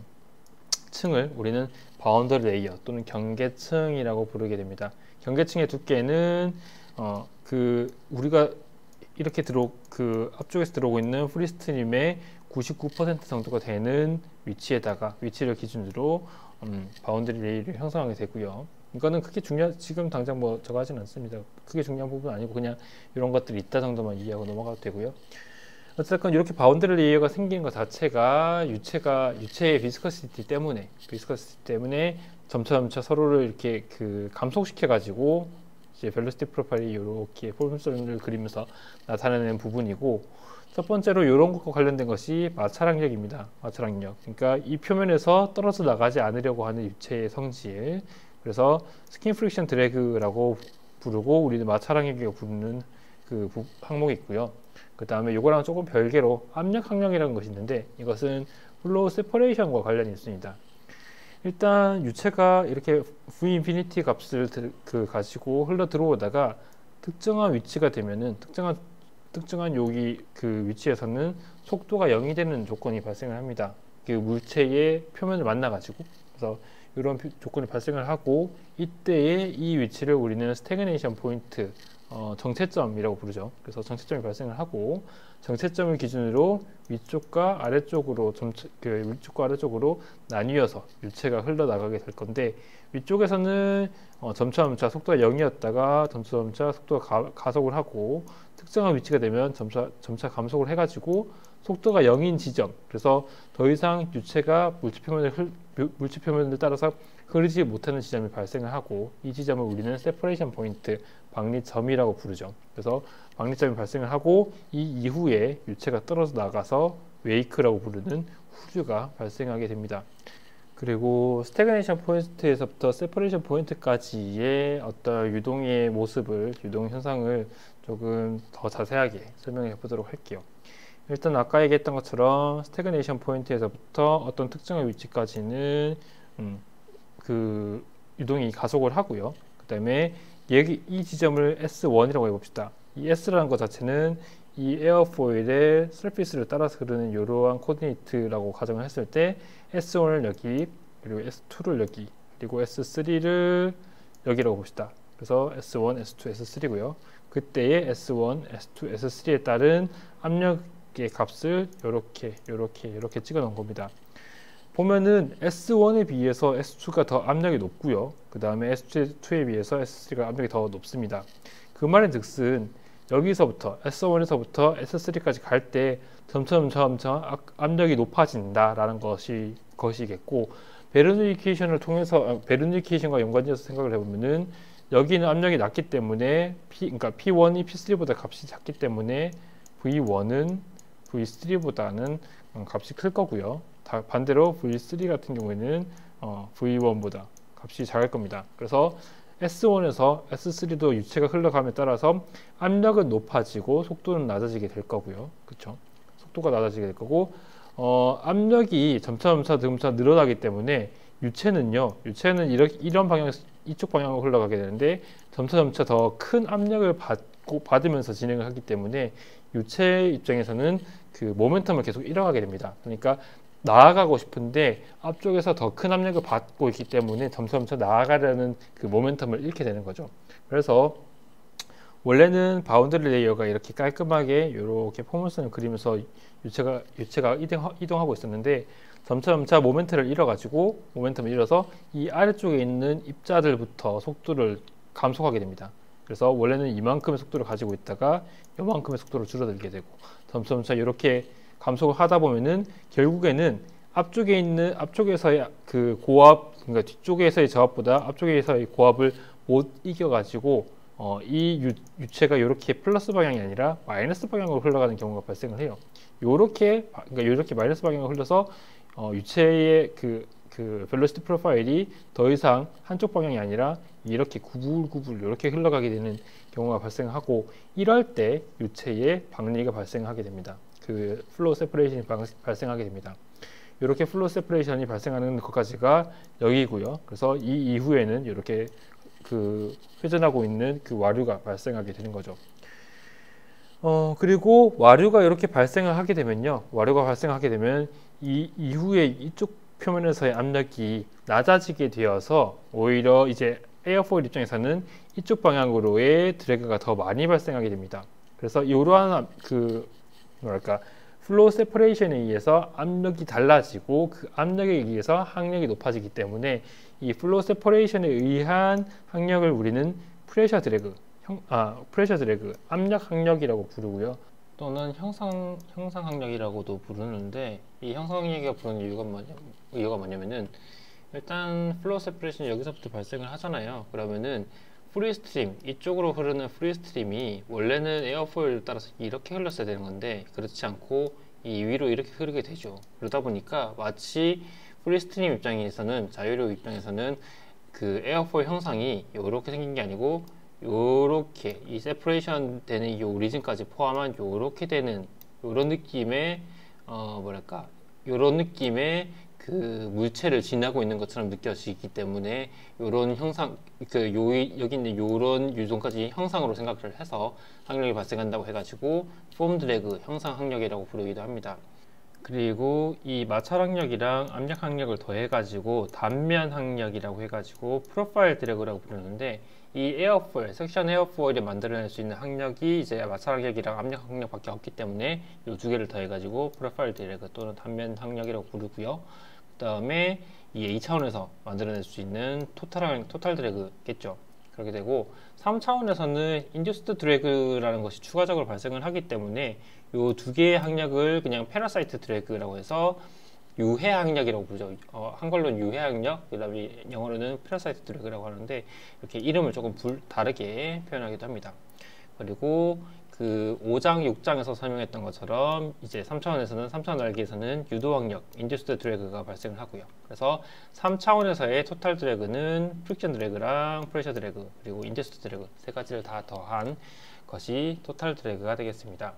층을 우리는 바운더리 레이어 또는 경계층이라고 부르게 됩니다. 경계층의 두께는 어, 그 우리가 이렇게 들어 그 앞쪽에서 들어오고 있는 프리스트림의 구십구 퍼센트 정도가 되는 위치에다가 위치를 기준으로 음, 바운더리 레이어를 형성하게 되고요. 이거는 크게 중요 지금 당장 뭐 저거 하진 않습니다. 크게 중요한 부분은 아니고 그냥 이런 것들이 있다 정도만 이해하고 넘어가도 되고요. 어쨌든 이렇게 바운더리 레이어가 생기는 것 자체가 유체가 유체의 비스커시티 때문에 비스커시티 때문에 점차 점차 서로를 이렇게 그 감속시켜 가지고 이제 벨로시티 프로파일이 이렇게 포물선을 그리면서 나타내는 부분이고, 첫 번째로 이런 것과 관련된 것이 마찰항력입니다. 마찰항력. 그러니까 이 표면에서 떨어져 나가지 않으려고 하는 유체의 성질. 그래서 스킨 프릭션 드래그라고 부르고 우리는 마찰항력이라고 부르는 그 항목이 있고요. 그 다음에 이거랑 조금 별개로 압력항력이라는 것이 있는데 이것은 플로우 세퍼레이션과 관련이 있습니다. 일단 유체가 이렇게 V 인피니티 값을 그 가지고 흘러 들어오다가 특정한 위치가 되면은 특정한 특정한 여기 그 위치에서는 속도가 영이 되는 조건이 발생을 합니다. 그 물체의 표면을 만나 가지고 그래서 이런 조건이 발생을 하고 이때의 이 위치를 우리는 스태그네이션 포인트 어, 정체점이라고 부르죠. 그래서 정체점이 발생을 하고 정체점을 기준으로 위쪽과 아래쪽으로 점차, 그 위쪽과 아래쪽으로 나뉘어서 유체가 흘러나가게 될 건데 위쪽에서는 어, 점차 점차 속도가 영이었다가 점차 점차 속도가 가, 가속을 하고 특정한 위치가 되면 점차 점차 감속을 해가지고 속도가 영인 지점, 그래서 더 이상 유체가 물체 표면을 흘, 물체 표면을 따라서 흐르지 못하는 지점이 발생을 하고, 이 지점을 우리는 세퍼레이션 포인트, 박리점이라고 부르죠. 그래서 박리점이 발생을 하고 이 이후에 유체가 떨어져 나가서 웨이크라고 부르는 후류가 발생하게 됩니다. 그리고 스태그네이션 포인트에서부터 세퍼레이션 포인트까지의 어떤 유동의 모습을, 유동 현상을 조금 더 자세하게 설명해 보도록 할게요. 일단 아까 얘기했던 것처럼 스태그네이션 포인트에서부터 어떤 특정의 위치까지는 음, 그 유동이 가속을 하고요. 그 다음에 여기 이 지점을 에스 원이라고 해봅시다. 이 S라는 것 자체는 이 에어포일의 서피스를 따라서 흐르는 이러한 코디네이트라고 가정을 했을 때 에스 원을 여기, 그리고 에스 투를 여기, 그리고 에스 쓰리를 여기라고 봅시다. 그래서 에스 원, 에스 투, 에스 쓰리고요. 그때의 에스 원, 에스 투, 에스 쓰리에 따른 압력의 값을 이렇게, 이렇게, 이렇게 찍어 놓은 겁니다. 보면은 에스 원에 비해서 에스 투가 더 압력이 높고요. 그 다음에 에스 투에 비해서 에스 쓰리가 압력이 더 높습니다. 그 말인 즉슨 여기서부터 에스 원에서부터 에스 쓰리까지 갈 때 점점 점점 압력이 높아진다라는 것이 것이겠고, 베르니케이션을 통해서 베르니케이션과 연관지어서 생각을 해보면은 여기는 압력이 낮기 때문에 P, 그러니까 피 원이 피 쓰리보다 값이 작기 때문에 브이 원은 브이 쓰리보다는 값이 클 거고요. 다 반대로 브이 쓰리 같은 경우에는 어, 브이 원보다 값이 작을 겁니다. 그래서 에스 원에서 에스 쓰리도 유체가 흘러감에 따라서 압력은 높아지고 속도는 낮아지게 될 거고요. 그렇죠? 속도가 낮아지게 될 거고, 어, 압력이 점차 점차 점차 늘어나기 때문에 유체는요, 유체는 이렇게 이런 방향, 이쪽 방향으로 흘러가게 되는데 점차 점차 더 큰 압력을 받고 받으면서 진행을 하기 때문에 유체 입장에서는 그 모멘텀을 계속 잃어가게 됩니다. 그러니까 나아가고 싶은데 앞쪽에서 더 큰 압력을 받고 있기 때문에 점차 점차 나아가려는 그 모멘텀을 잃게 되는 거죠. 그래서 원래는 바운더리 레이어가 이렇게 깔끔하게 이렇게 포물선을 그리면서 유체가 유체가 이동, 이동하고 있었는데 점차 점차 모멘텀을 잃어가지고 모멘텀을 잃어서 이 아래쪽에 있는 입자들부터 속도를 감속하게 됩니다. 그래서 원래는 이만큼의 속도를 가지고 있다가 이만큼의 속도로 줄어들게 되고 점차 점차 이렇게 감속을 하다 보면은 결국에는 앞쪽에 있는 앞쪽에서의 그 고압, 그러니까 뒤쪽에서의 저압보다 앞쪽에서의 고압을 못 이겨가지고 어, 이 유, 유체가 이렇게 플러스 방향이 아니라 마이너스 방향으로 흘러가는 경우가 발생을 해요. 요렇게 그러니까 이렇게 마이너스 방향으로 흘러서 어, 유체의 그, 그 벨로시티 프로파일이 더 이상 한쪽 방향이 아니라 이렇게 구불구불 이렇게 흘러가게 되는 경우가 발생하고, 이럴 때 유체의 박리가 발생하게 됩니다. 그 플로우 세퍼레이션이 발생하게 됩니다. 이렇게 플로우 세퍼레이션이 발생하는 것까지가 여기고요. 그래서 이 이후에는 이렇게 그 회전하고 있는 그 와류가 발생하게 되는 거죠. 어 그리고 와류가 이렇게 발생을 하게 되면요, 와류가 발생하게 되면 이 이후에 이쪽 표면에서의 압력이 낮아지게 되어서 오히려 이제 에어포일 입장에서는 이쪽 방향으로의 드래그가 더 많이 발생하게 됩니다. 그래서 이러한 그 뭐랄까 플로우 세퍼레이션에 의해서 압력이 달라지고 그 압력에 의해서 항력이 높아지기 때문에 이 플로우 세퍼레이션에 의한 항력을 우리는 프레셔 드래그, 형, 아 프레셔 드래그, 압력 항력이라고 부르고요. 또는 형상 형상 항력이라고도 부르는데, 이 형상 항력이가 부르는 이유가 뭐냐 이유가 뭐냐면은 일단 플로우 세퍼레이션이 여기서부터 발생을 하잖아요. 그러면은 프리스트림, 이쪽으로 흐르는 프리스트림이 원래는 에어포일을 따라서 이렇게 흘렀어야 되는 건데 그렇지 않고 이 위로 이렇게 흐르게 되죠. 그러다 보니까 마치 프리스트림 입장에서는, 자유로 입장에서는 그 에어포일 형상이 이렇게 생긴 게 아니고 요렇게 이 세퍼레이션 되는 이 오리진까지 포함한 요렇게 되는 요런 느낌의 어 뭐랄까 요런 느낌의 그 물체를 지나고 있는 것처럼 느껴지기 때문에 요런 형상, 그 요, 여기 있는 요런 유동까지 형상으로 생각을 해서 항력이 발생한다고 해가지고 폼 드래그, 형상 항력이라고 부르기도 합니다. 그리고 이 마찰 항력이랑 압력 항력을 더해가지고 단면 항력이라고 해가지고 프로파일 드래그라고 부르는데, 이 에어포일, 섹션 에어포일이 만들어낼 수 있는 항력이 이제 마찰 항력이랑 압력 항력밖에 없기 때문에 이 두 개를 더해가지고 프로파일 드래그 또는 단면 항력이라고 부르고요. 그 다음에 이 이 차원에서 만들어낼 수 있는 토탈, 토탈 드래그겠죠. 그렇게 되고, 삼 차원에서는 인듀스드 드래그라는 것이 추가적으로 발생을 하기 때문에 이 두 개의 항력을 그냥 패러사이트 드래그라고 해서 유해 항력이라고 부르죠. 어, 한글로는 유해 항력, 그다음에 영어로는 패러사이트 드래그라고 하는데, 이렇게 이름을 조금 불, 다르게 표현하기도 합니다. 그리고 그 오 장, 육 장에서 설명했던 것처럼 이제 삼 차원에서는 삼 차원 날개에서는 유도 항력, 인듀스드 드래그가 발생을 하고요. 그래서 삼 차원에서의 토탈 드래그는 프릭션 드래그랑 프레셔 드래그, 그리고 인듀스드 드래그 세 가지를 다 더한 것이 토탈 드래그가 되겠습니다.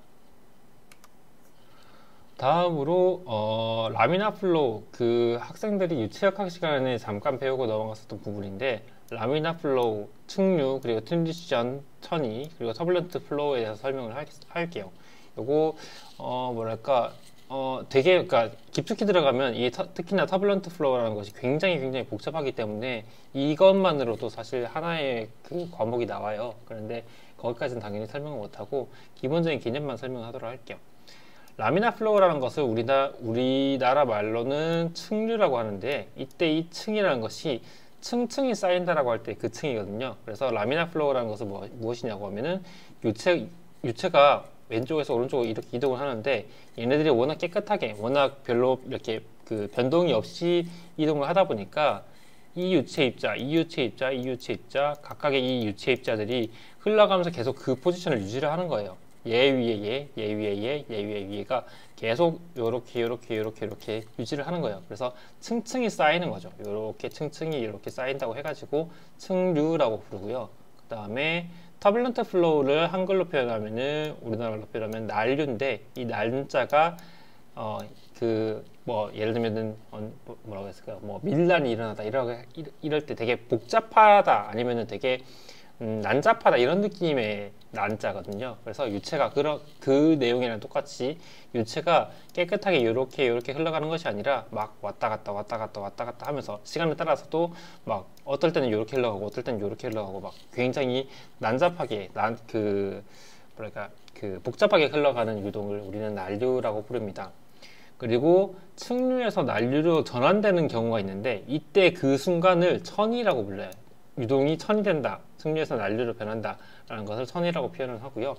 다음으로 어, 라미나 플로우, 그 학생들이 유체역학 시간에 잠깐 배우고 넘어갔었던 부분인데, 라미나 플로우, 측류, 그리고 트랜지션, 천이, 그리고 터뷸런트 플로우에 대해서 설명을 할, 할게요. 요거 어, 뭐랄까 어, 되게 그러니까 깊숙이 들어가면 이 터, 특히나 터뷸런트 플로우라는 것이 굉장히 굉장히 복잡하기 때문에 이것만으로도 사실 하나의 그 과목이 나와요. 그런데 거기까지는 당연히 설명을 못하고 기본적인 개념만 설명하도록 할게요. 라미나 플로우라는 것을 우리나라, 우리나라 말로는 층류라고 하는데, 이때 이 층이라는 것이 층층이 쌓인다라고 할 때 그 층이거든요. 그래서 라미나 플로우라는 것은 뭐, 무엇이냐고 하면은 유체, 유체가 왼쪽에서 오른쪽으로 이렇게 이동을 하는데, 얘네들이 워낙 깨끗하게, 워낙 별로 이렇게 그 변동이 없이 이동을 하다 보니까 이 유체 입자, 이 유체 입자, 이 유체 입자, 각각의 이 유체 입자들이 흘러가면서 계속 그 포지션을 유지를 하는 거예요. 얘 위에 얘, 얘 위에 얘, 얘 위에 얘가 계속 요렇게 요렇게 요렇게 요렇게 유지를 하는 거예요. 그래서 층층이 쌓이는 거죠. 요렇게 층층이 이렇게 쌓인다고 해가지고 층류라고 부르고요. 그 다음에 터뷸런트 플로우를 한글로 표현하면은, 우리나라 말로 표현하면 난류인데, 이 난자가 어 그 뭐 예를 들면은 어, 뭐라고 했을까요? 뭐 밀란이 일어나다 이러, 이럴 때 되게 복잡하다, 아니면은 되게 음, 난잡하다, 이런 느낌의 난자거든요. 그래서 유체가 그런 그 내용이랑 똑같이 유체가 깨끗하게 이렇게 이렇게 흘러가는 것이 아니라 막 왔다 갔다 왔다 갔다 왔다 갔다 하면서 시간에 따라서도 막 어떨 때는 이렇게 흘러가고 어떨 때는 이렇게 흘러가고 막 굉장히 난잡하게 난 그 뭐랄까 그 복잡하게 흘러가는 유동을 우리는 난류라고 부릅니다. 그리고 층류에서 난류로 전환되는 경우가 있는데, 이때 그 순간을 천이라고 불러요. 유동이 천이 된다, 층류에서 난류로 변한다 라는 것을 천이라고 표현을 하고요.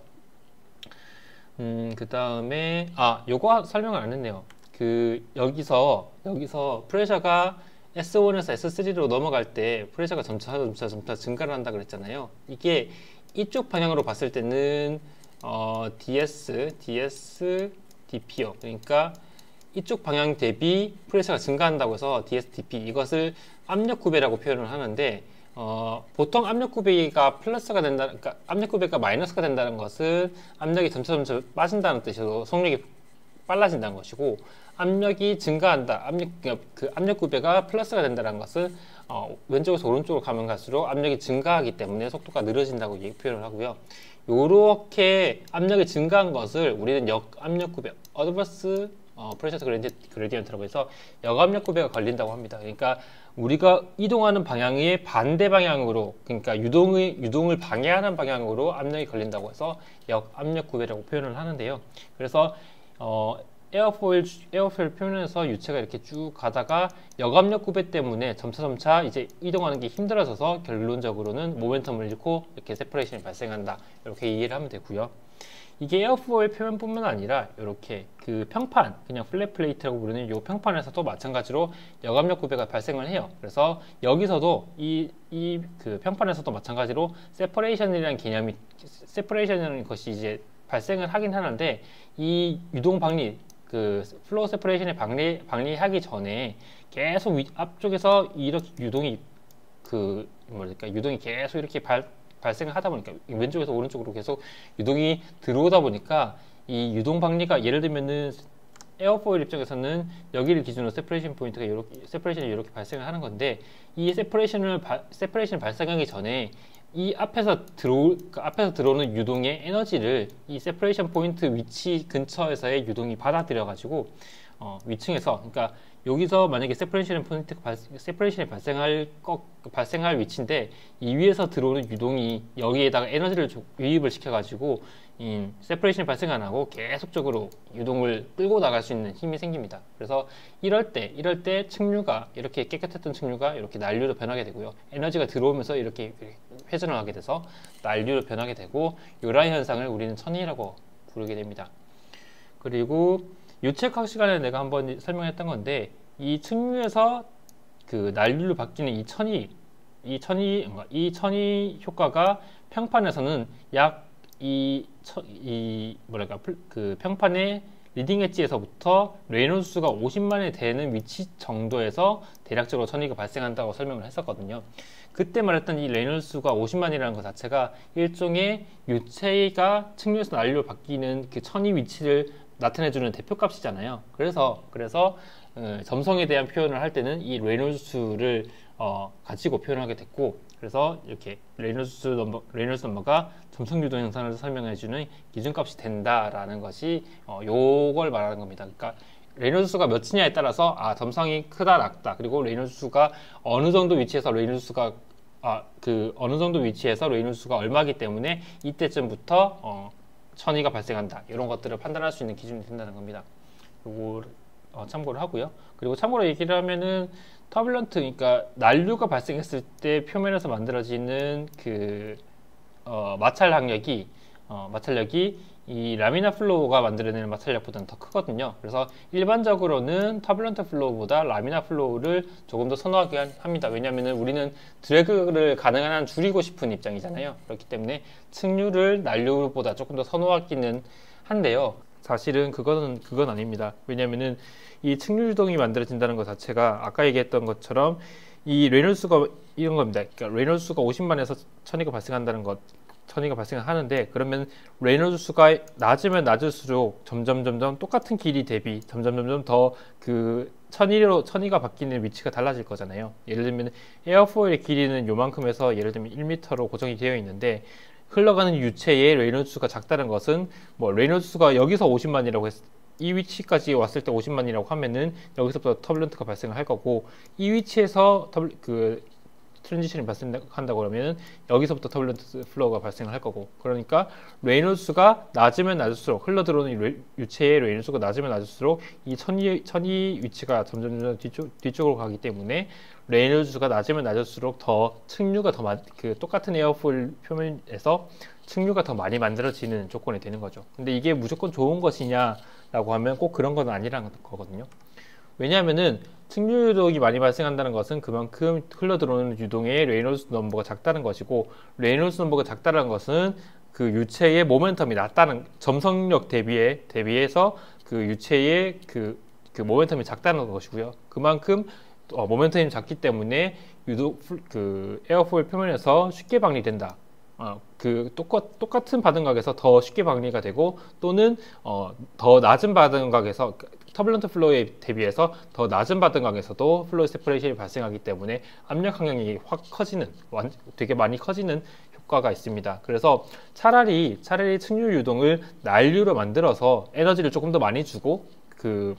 음, 그 다음에 아 요거 설명을 안 했네요. 그 여기서 여기서 프레셔가 에스 원에서 에스 쓰리로 넘어갈 때 프레셔가 점차 점차 점차 증가를 한다 그랬잖아요. 이게 이쪽 방향으로 봤을 때는 어, 디에스, 디에스, 디피요. 그러니까 이쪽 방향 대비 프레셔가 증가한다고 해서 디에스, 디피, 이것을 압력 구배라고 표현을 하는데, 어, 보통 압력 구배가 플러스가 된다, 그러니까 압력 구배가 마이너스가 된다는 것은 압력이 점차 점차 빠진다는 뜻이고 속력이 빨라진다는 것이고, 압력이 증가한다, 압력 그 압력 구배가 플러스가 된다는 것은 어, 왼쪽에서 오른쪽으로 가면 갈수록 압력이 증가하기 때문에 속도가 느려진다고 표현을 하고요. 요렇게 압력이 증가한 것을 우리는 역압력 구배, 어드버스 어, 프레셔 그레디언트라고 해서 역압력 구배가 걸린다고 합니다. 그러니까 우리가 이동하는 방향의 반대 방향으로, 그러니까 유동의, 유동을 방해하는 방향으로 압력이 걸린다고 해서 역압력 구배라고 표현을 하는데요. 그래서 어, 에어포일, 에어포일 표면에서 유체가 이렇게 쭉 가다가 역압력 구배 때문에 점차 점차 이제 이동하는 게 힘들어져서 결론적으로는 모멘텀을 잃고 이렇게 세퍼레이션이 발생한다, 이렇게 이해를 하면 되고요. 이게 에어포일 표면뿐만 아니라 이렇게 그 평판, 그냥 플랫 플레이트라고 부르는 이 평판에서도 마찬가지로 역압력 구배가 발생을 해요. 그래서 여기서도 이 이 그 평판에서도 마찬가지로 세퍼레이션이라는 개념이, 세퍼레이션이라는 것이 이제 발생을 하긴 하는데, 이 유동 방리, 그 플로우 세퍼레이션의 방리 방리하기 전에 계속 위, 앞쪽에서 이렇게 유동이 그 뭐랄까 유동이 계속 이렇게 발 발생을 하다 보니까 왼쪽에서 오른쪽으로 계속 유동이 들어오다 보니까 이 유동 방리가, 예를 들면은 에어포일 입장에서는 여기를 기준으로 세퍼레이션 포인트가 이렇게 세퍼레이션이 이렇게 발생을 하는 건데, 이 세퍼레이션을 바, 세퍼레이션 발생하기 전에 이 앞에서 들어 그 앞에서 들어오는 유동의 에너지를 이 세퍼레이션 포인트 위치 근처에서의 유동이 받아들여 가지고 어, 위층에서, 그러니까 여기서 만약에 세퍼레이션 포인트가 발, 세퍼레이션이 발생할 것 발생할 위치인데, 이 위에서 들어오는 유동이 여기에다가 에너지를 유입을 시켜가지고 이 세퍼레이션이 발생 안 하고 계속적으로 유동을 끌고 나갈 수 있는 힘이 생깁니다. 그래서 이럴 때 이럴 때 층류가, 이렇게 깨끗했던 층류가 이렇게 난류로 변하게 되고요. 에너지가 들어오면서 이렇게 회전을 하게 돼서 난류로 변하게 되고, 이러한 현상을 우리는 천이라고 부르게 됩니다. 그리고 유체크학 시간에 내가 한번 설명했던 건데, 이 측류에서 그 난류로 바뀌는 이 천이 이 천이 이 천이 효과가 평판에서는 약 이 이 뭐랄까 그 평판의 리딩 엣지에서부터 레이놀드 수가 오십만이 되는 위치 정도에서 대략적으로 천이가 발생한다고 설명을 했었거든요. 그때 말했던 이 레이놀드 수가 오십만이라는 것 자체가 일종의 유체가 측류에서 난류로 바뀌는 그 천이 위치를 나타내주는 대표값이잖아요. 그래서 그래서 어, 점성에 대한 표현을 할 때는 이 레이놀드 수를 어, 가지고 표현하게 됐고, 그래서 이렇게 레이놀드 넘버, 레이놀드 넘버가 점성 유도 현상을 설명해주는 기준값이 된다라는 것이 어, 요걸 말하는 겁니다. 그러니까 레이놀드 수가 몇이냐에 따라서 아 점성이 크다 낮다, 그리고 레이놀드 수가 어느 정도 위치에서 레이놀드 수가 아 그 어느 정도 위치에서 레이놀드 수가 얼마기 때문에 이때쯤부터 어, 천이가 발생한다, 이런 것들을 판단할 수 있는 기준이 된다는 겁니다. 요거 어, 참고를 하고요. 그리고 참고로 얘기를 하면은 터뷸런트, 그러니까 난류가 발생했을 때 표면에서 만들어지는 그 어, 마찰 항력이 어, 마찰력이 이 라미나 플로우가 만들어내는 마찰력보다는 더 크거든요. 그래서 일반적으로는 터뷸런트 플로우보다 라미나 플로우를 조금 더 선호하게 합니다. 왜냐하면 우리는 드래그를 가능한 한 줄이고 싶은 입장이잖아요. 그렇기 때문에 측류를 난류보다 조금 더 선호하기는 한데요. 사실은 그거는 그건 아닙니다. 왜냐하면은 이 측류 유동이 만들어진다는 것 자체가 아까 얘기했던 것처럼 이 레이놀드 수가 이런 겁니다. 그러니까 레이놀드 수가 오십만에서 천이가 발생한다는 것, 천이가 발생하는데, 그러면 레이놀드 수가 낮으면 낮을수록 점점 점점 똑같은 길이 대비 점점 점점 더 그 천이로 천이가 바뀌는 위치가 달라질 거잖아요. 예를 들면 에어포일의 길이는 요만큼에서 예를 들면 일 미터로 고정이 되어 있는데, 흘러가는 유체의 레이놀드 수가 작다는 것은 뭐 레이놀드 수가 여기서 오십만이라고 했, 이 위치까지 왔을 때 오십만이라고 하면은 여기서부터 터뷸런트가 발생을 할 거고, 이 위치에서 터블, 그 트랜지션이 발생한다고 그러면 여기서부터 터뷸런트 플로우가 발생을 할 거고, 그러니까 레이놀드 수가 낮으면 낮을수록, 흘러 들어오는 레, 유체의 레이놀드 수가 낮으면 낮을수록 이 천이, 천이 위치가 점점 점점 뒤쪽, 뒤쪽으로 가기 때문에 레이놀드 수가 낮으면 낮을수록 더 측류가 더 많, 그 똑같은 에어포일 표면에서 측류가 더 많이 만들어지는 조건이 되는 거죠. 근데 이게 무조건 좋은 것이냐라고 하면 꼭 그런 건 아니라는 거거든요. 왜냐하면은 측류 유동이 많이 발생한다는 것은 그만큼 흘러들어오는 유동의 레이놀드 넘버가 작다는 것이고, 레이놀드 넘버가 작다는 것은 그 유체의 모멘텀이 낮다는, 점성력 대비에 대비해서 그 유체의 그, 그 모멘텀이 작다는 것이고요. 그만큼 어, 모멘텀이 작기 때문에 유도 그 에어포일 표면에서 쉽게 방리된다. 어, 그 똑같, 똑같은 바등각에서 더 쉽게 방리가 되고, 또는 어, 더 낮은 바등각에서 터뷸런트 플로우에 대비해서 더 낮은 바등각에서도 플로우 세퍼레이션이 발생하기 때문에 압력 항력이 확 커지는, 되게 많이 커지는 효과가 있습니다. 그래서 차라리 차라리 측류 유동을 난류로 만들어서 에너지를 조금 더 많이 주고 그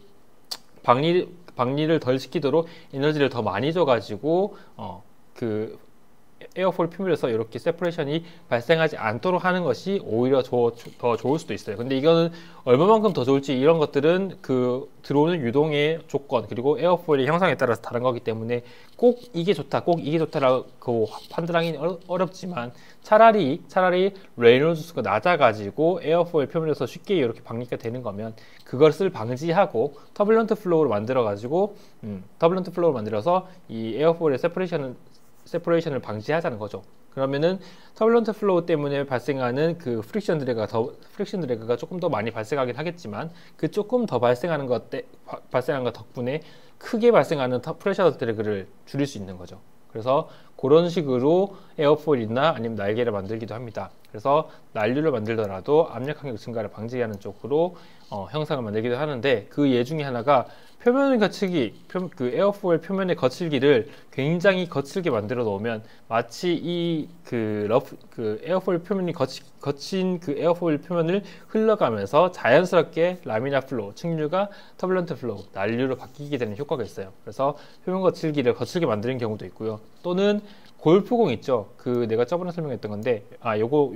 방리 방리를 덜 시키도록 에너지를 더 많이 줘가지고 어, 그 에어포일 표면에서 이렇게 세퍼레이션이 발생하지 않도록 하는 것이 오히려 조, 더 좋을 수도 있어요. 근데 이거는 얼마만큼 더 좋을지, 이런 것들은 그 들어오는 유동의 조건 그리고 에어포일의 형상에 따라서 다른 거기 때문에 꼭 이게 좋다, 꼭 이게 좋다라고 판단하기는 어렵지만, 차라리 차라리 레이놀드 수가 낮아가지고 에어포일 표면에서 쉽게 이렇게 방리가 되는 거면 그것을 방지하고 터뷸런트 플로우를 만들어가지고 음, 터뷸런트 플로우를 만들어서 이 에어포일의 세퍼레이션은 세퍼레이션을 방지하자는 거죠. 그러면은 터뷸런트 플로우 때문에 발생하는 그 프릭션 드래그가 더 프릭션 드래그가 조금 더 많이 발생하긴 하겠지만, 그 조금 더 발생하는 것 때, 발생한 것 덕분에 크게 발생하는 터, 프레셔 드래그를 줄일 수 있는 거죠. 그래서 그런 식으로 에어포일이나 아니면 날개를 만들기도 합니다. 그래서 난류를 만들더라도 압력 항력 증가를 방지하는 쪽으로 어, 형상을 만들기도 하는데, 그 예 중에 하나가 표면 거칠기, 표, 그 에어포일 표면의 거칠기를 굉장히 거칠게 만들어 놓으면 마치 이 그 러프 그 에어포일 표면이 거치, 거친 그 에어포일 표면을 흘러가면서 자연스럽게 라미나 플로우, 측류가 터뷸런트 플로우, 난류로 바뀌게 되는 효과가 있어요. 그래서 표면 거칠기를 거칠게 만드는 경우도 있고요. 또는 골프공 있죠. 그 내가 저번에 설명했던 건데, 아 요거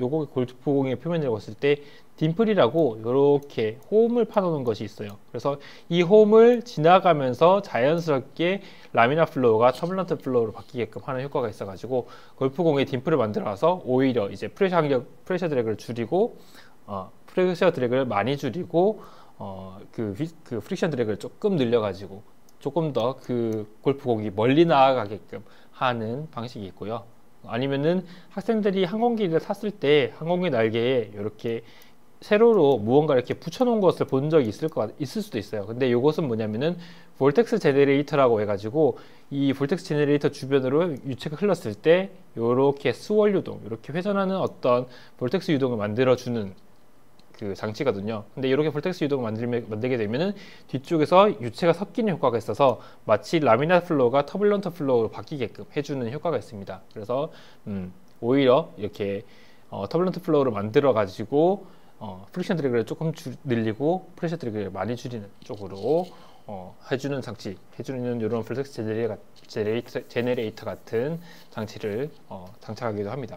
요거 골프공의 표면이라고 했을 때 딤플이라고 이렇게 홈을 파놓는 것이 있어요. 그래서 이 홈을 지나가면서 자연스럽게 라미나 플로우가 터뷸런트 플로우로 바뀌게끔 하는 효과가 있어가지고 골프공에 딤플을 만들어서 오히려 이제 프레셔 간격, 프레셔 드래그를 줄이고 어, 프레셔 드래그를 많이 줄이고 어, 그, 그 프릭션 드래그를 조금 늘려가지고 조금 더 그 골프공이 멀리 나아가게끔 하는 방식이 있고요. 아니면은 학생들이 항공기를 탔을 때 항공기 날개에 이렇게 세로로 무언가 이렇게 붙여놓은 것을 본 적이 있을 것 있을 수도 있어요. 근데 이것은 뭐냐면은 볼텍스 제네레이터라고 해가지고 이 볼텍스 제네레이터 주변으로 유체가 흘렀을 때 이렇게 스월 유동, 이렇게 회전하는 어떤 볼텍스 유동을 만들어주는 그 장치거든요. 근데 이렇게 볼텍스 유동을 만들면, 만들게 되면은 뒤쪽에서 유체가 섞이는 효과가 있어서 마치 라미나 플로우가 터뷸런트 플로우로 바뀌게끔 해주는 효과가 있습니다. 그래서 음, 오히려 이렇게 어, 터뷸런트 플로우를 만들어 가지고 어, 프릭션 드래그를 조금 주, 늘리고 프레셔 드래그를 많이 줄이는 쪽으로 어, 해주는 장치, 해주는 이런 볼텍스 제네레이터, 제네레이터, 제네레이터 같은 장치를 어, 장착하기도 합니다.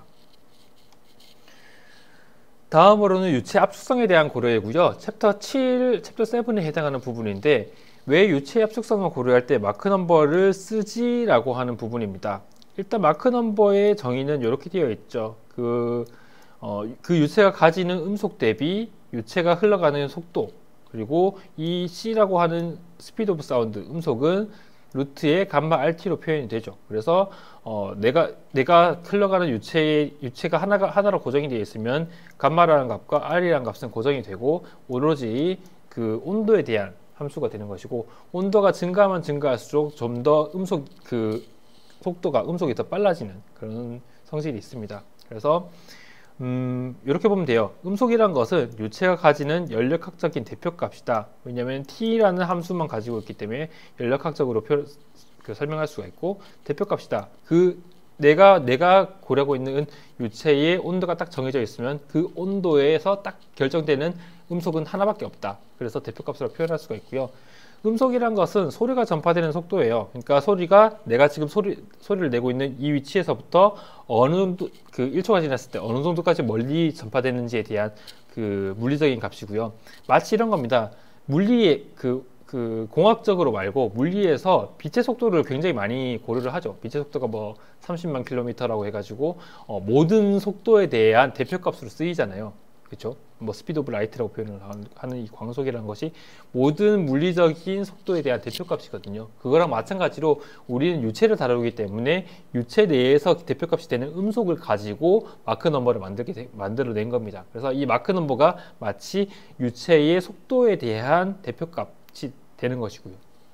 다음으로는 유체 압축성에 대한 고려이고요. 챕터 칠, 챕터 칠에 해당하는 부분인데 왜 유체 압축성을 고려할 때 마크 넘버를 쓰지? 라고 하는 부분입니다. 일단 마크 넘버의 정의는 이렇게 되어 있죠. 그, 어, 그 유체가 가지는 음속 대비 유체가 흘러가는 속도, 그리고 이 C라고 하는 스피드 오브 사운드, 음속은 루트의 감마 알티로 표현이 되죠. 그래서 어, 내가 내가 흘러가는 유체의 유체가 하나가 하나로 고정이 되어 있으면 감마라는 값과 R이라는 값은 고정이 되고 오로지 그 온도에 대한 함수가 되는 것이고, 온도가 증가하면 증가할수록 좀 더 음속 그 속도가 음속이 더 빨라지는 그런 성질이 있습니다. 그래서 음, 이렇게 보면 돼요. 음속이란 것은 유체가 가지는 연력학적인 대표값이다. 왜냐하면 T라는 함수만 가지고 있기 때문에 연력학적으로 표, 그 설명할 수가 있고, 대표값이다. 그 내가 내가 고려하고 있는 유체의 온도가 딱 정해져 있으면 그 온도에서 딱 결정되는 음속은 하나밖에 없다. 그래서 대표값으로 표현할 수가 있고요. 음속이란 것은 소리가 전파되는 속도예요. 그러니까 소리가 내가 지금 소리, 소리를 내고 있는 이 위치에서부터 어느 정도, 그 일 초가 지났을 때 어느 정도까지 멀리 전파되는지에 대한 그 물리적인 값이고요. 마치 이런 겁니다. 물리의 그, 그 공학적으로 말고 물리에서 빛의 속도를 굉장히 많이 고려를 하죠. 빛의 속도가 뭐 삼십만 킬로미터라고 해가지고 어, 모든 속도에 대한 대표값으로 쓰이잖아요. 그렇죠? 뭐 스피드 오브 라이트라고 표현을 하는 이 광속이라는 것이 모든 물리적인 속도에 대한 대표값이거든요. 그거랑 마찬가지로 우리는 유체를 다루기 때문에 유체 내에서 대표값이 되는 음속을 가지고 마크 넘버를 만들게 만들어낸 겁니다. 그래서 이 마크 넘버가 마치 유체의 속도에 대한 대표값이 되는 것이고요.